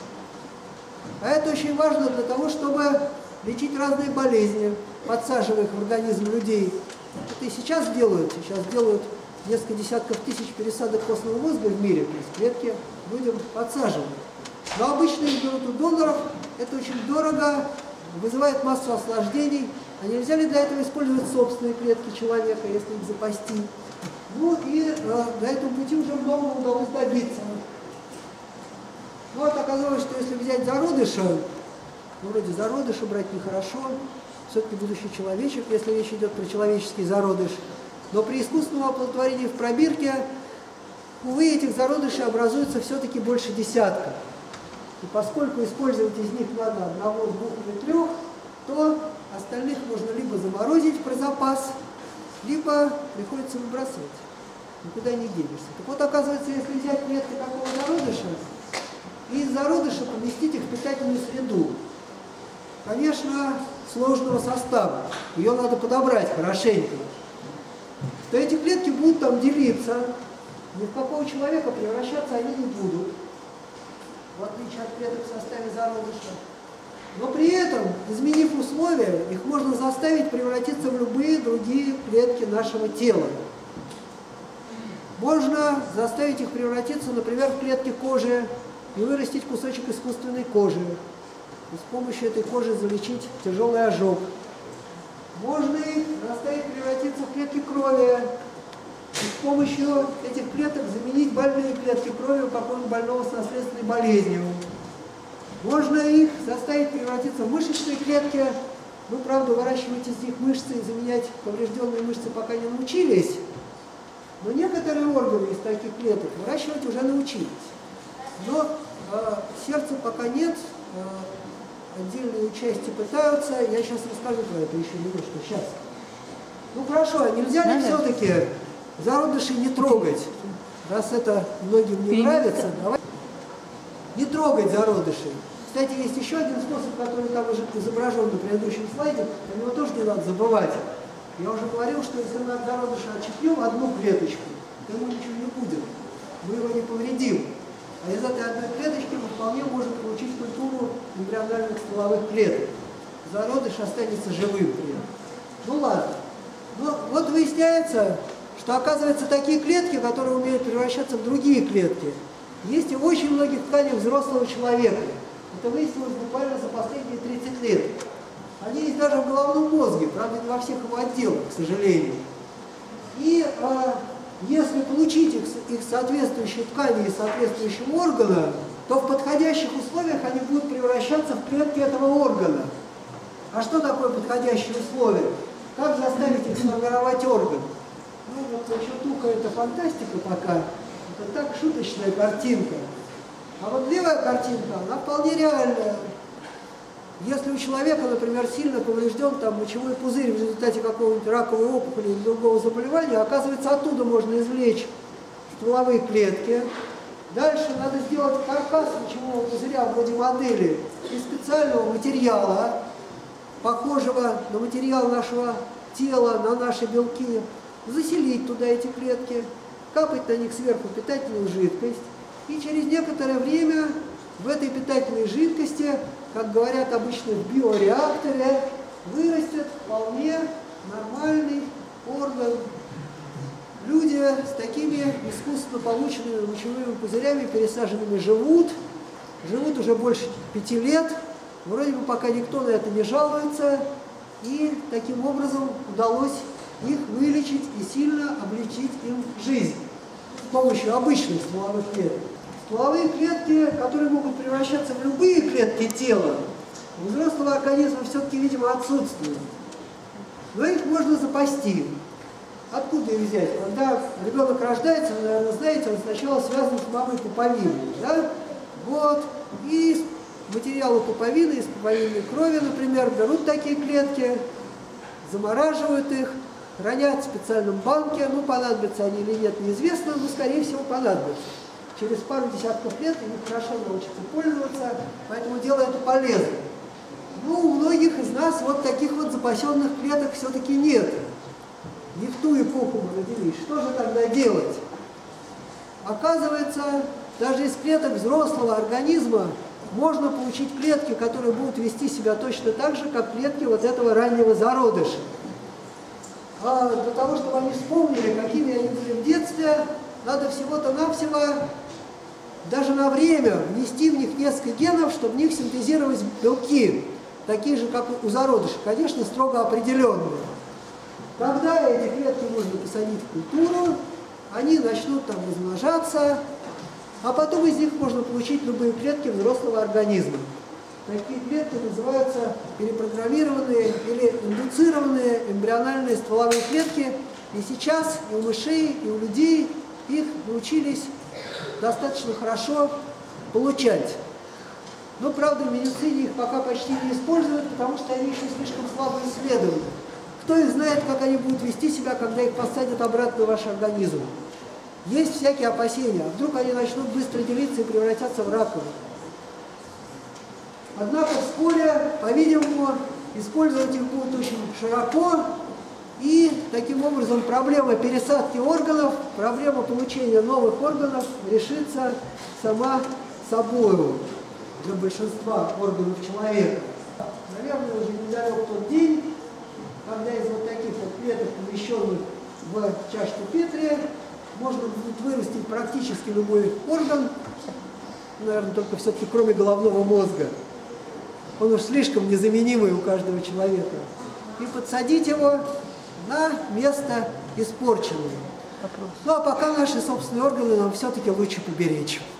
A: А это очень важно для того, чтобы лечить разные болезни, подсаживая их в организм людей. Это и сейчас делают. Сейчас делают несколько десятков тысяч пересадок костного мозга в мире, то есть клетки людям подсаживают. Но обычно их берут у доноров, это очень дорого, вызывает массу осложнений. А нельзя ли для этого использовать собственные клетки человека, если их запасти? Ну и э, на этом пути уже многого удалось добиться. Ну вот оказалось, что если взять зародыша, ну, вроде зародыша брать нехорошо, все-таки будущий человечек, если речь идет про человеческий зародыш. Но при искусственном оплодотворении в пробирке, увы, этих зародышей образуется все-таки больше десятка. И поскольку использовать из них надо одного, двух или трех, то остальных можно либо заморозить про запас, либо приходится выбрасывать. Никуда не денешься. Так вот, оказывается, если взять клетки такого зародыша, и из зародыша поместить их в питательную среду, конечно, сложного состава, ее надо подобрать хорошенько, то эти клетки будут там делиться, ни в какого человека превращаться они не будут, в отличие от клеток в составе зародыша. Но при этом, изменив условия, их можно заставить превратиться в любые другие клетки нашего тела. Можно заставить их превратиться, например, в клетки кожи и вырастить кусочек искусственной кожи. И с помощью этой кожи залечить тяжелый ожог. Можно их заставить превратиться в клетки крови. И с помощью этих клеток заменить больные клетки крови у какого-нибудь больного с наследственной болезнью. Можно их заставить превратиться в мышечные клетки. Мы, правда, выращивать из них мышцы и заменять поврежденные мышцы пока не научились. Но некоторые органы из таких клеток выращивать уже научились. Но э, сердца пока нет, э, отдельные части пытаются. Я сейчас расскажу про это еще немножко. Сейчас. Ну хорошо, а нельзя ли все-таки зародышей не трогать? Раз это многим не нравится, давай не трогать зародышей. Кстати, есть еще один способ, который там уже изображен на предыдущем слайде, про него тоже не надо забывать. Я уже говорил, что если мы от зародыша отщепнем одну клеточку, то ему ничего не будет. Мы его не повредим. А из этой одной клеточки мы вполне можем получить культуру эмбриональных стволовых клеток. Зародыш останется живым при этом. Ну ладно. Но вот выясняется, что оказывается такие клетки, которые умеют превращаться в другие клетки, есть и в очень многих тканях взрослого человека. Это выяснилось буквально за последние тридцать лет. Они есть даже в головном мозге, правда, не во всех его отделах, к сожалению. И а, если получить их, их соответствующие ткани и соответствующие органы, то в подходящих условиях они будут превращаться в клетки этого органа. А что такое подходящие условия? Как заставить их сформировать орган? Ну вот Чутука это фантастика пока, это так шуточная картинка. А вот левая картинка, она вполне реальная. Если у человека, например, сильно поврежден там мочевой пузырь в результате какого-нибудь раковой опухоли или другого заболевания, оказывается, оттуда можно извлечь стволовые клетки. Дальше надо сделать каркас мочевого пузыря вроде модели из специального материала, похожего на материал нашего тела, на наши белки, заселить туда эти клетки, капать на них сверху питательную жидкость, и через некоторое время в этой питательной жидкости, как говорят обычно в биореакторе, вырастет вполне нормальный орган. Люди с такими искусственно полученными мочевыми пузырями пересаженными живут, живут уже больше пяти лет, вроде бы пока никто на это не жалуется, и таким образом удалось их вылечить и сильно облегчить им жизнь с помощью обычных стволовых клеток. Стволовые клетки, которые могут превращаться в любые клетки тела, у взрослого организма все-таки, видимо, отсутствуют. Но их можно запасти. Откуда их взять? Когда ребенок рождается, вы, наверное, знаете, он сначала связан с мамой пуповиной. Да? Вот. И из материала пуповины, из пуповинной крови, например, берут такие клетки, замораживают их, хранят в специальном банке. Ну, понадобятся они или нет, неизвестно, но, скорее всего, понадобятся. Через пару десятков лет им хорошо научиться пользоваться, поэтому дело это полезно. Ну, у многих из нас вот таких вот запасенных клеток все-таки нет. Не в ту эпоху мы родились. Что же тогда делать? Оказывается, даже из клеток взрослого организма можно получить клетки, которые будут вести себя точно так же, как клетки вот этого раннего зародыша. А для того, чтобы они вспомнили, какими они были в детстве, надо всего-то навсего даже на время внести в них несколько генов, чтобы в них синтезировать белки, такие же, как у зародыша, конечно, строго определенные. Когда эти клетки можно посадить в культуру, они начнут там размножаться, а потом из них можно получить любые клетки взрослого организма. Такие клетки называются перепрограммированные или индуцированные эмбриональные стволовые клетки. И сейчас и у мышей, и у людей их научились достаточно хорошо получать. Но, правда, в медицине их пока почти не используют, потому что они еще слишком слабо исследованы. Кто их знает, как они будут вести себя, когда их посадят обратно в ваш организм? Есть всякие опасения. А вдруг они начнут быстро делиться и превратятся в раковину? Однако вскоре, по-видимому, использовать их будут очень широко, И таким образом проблема пересадки органов, проблема получения новых органов решится сама собою для большинства органов человека. Наверное, уже недалек тот день, когда из вот таких вот клеток, помещенных в чашку Петри, можно будет вырастить практически любой орган, наверное, только все-таки кроме головного мозга. Он уж слишком незаменимый у каждого человека. И подсадить его на место испорченное. Ну а пока наши собственные органы нам все-таки лучше поберечь.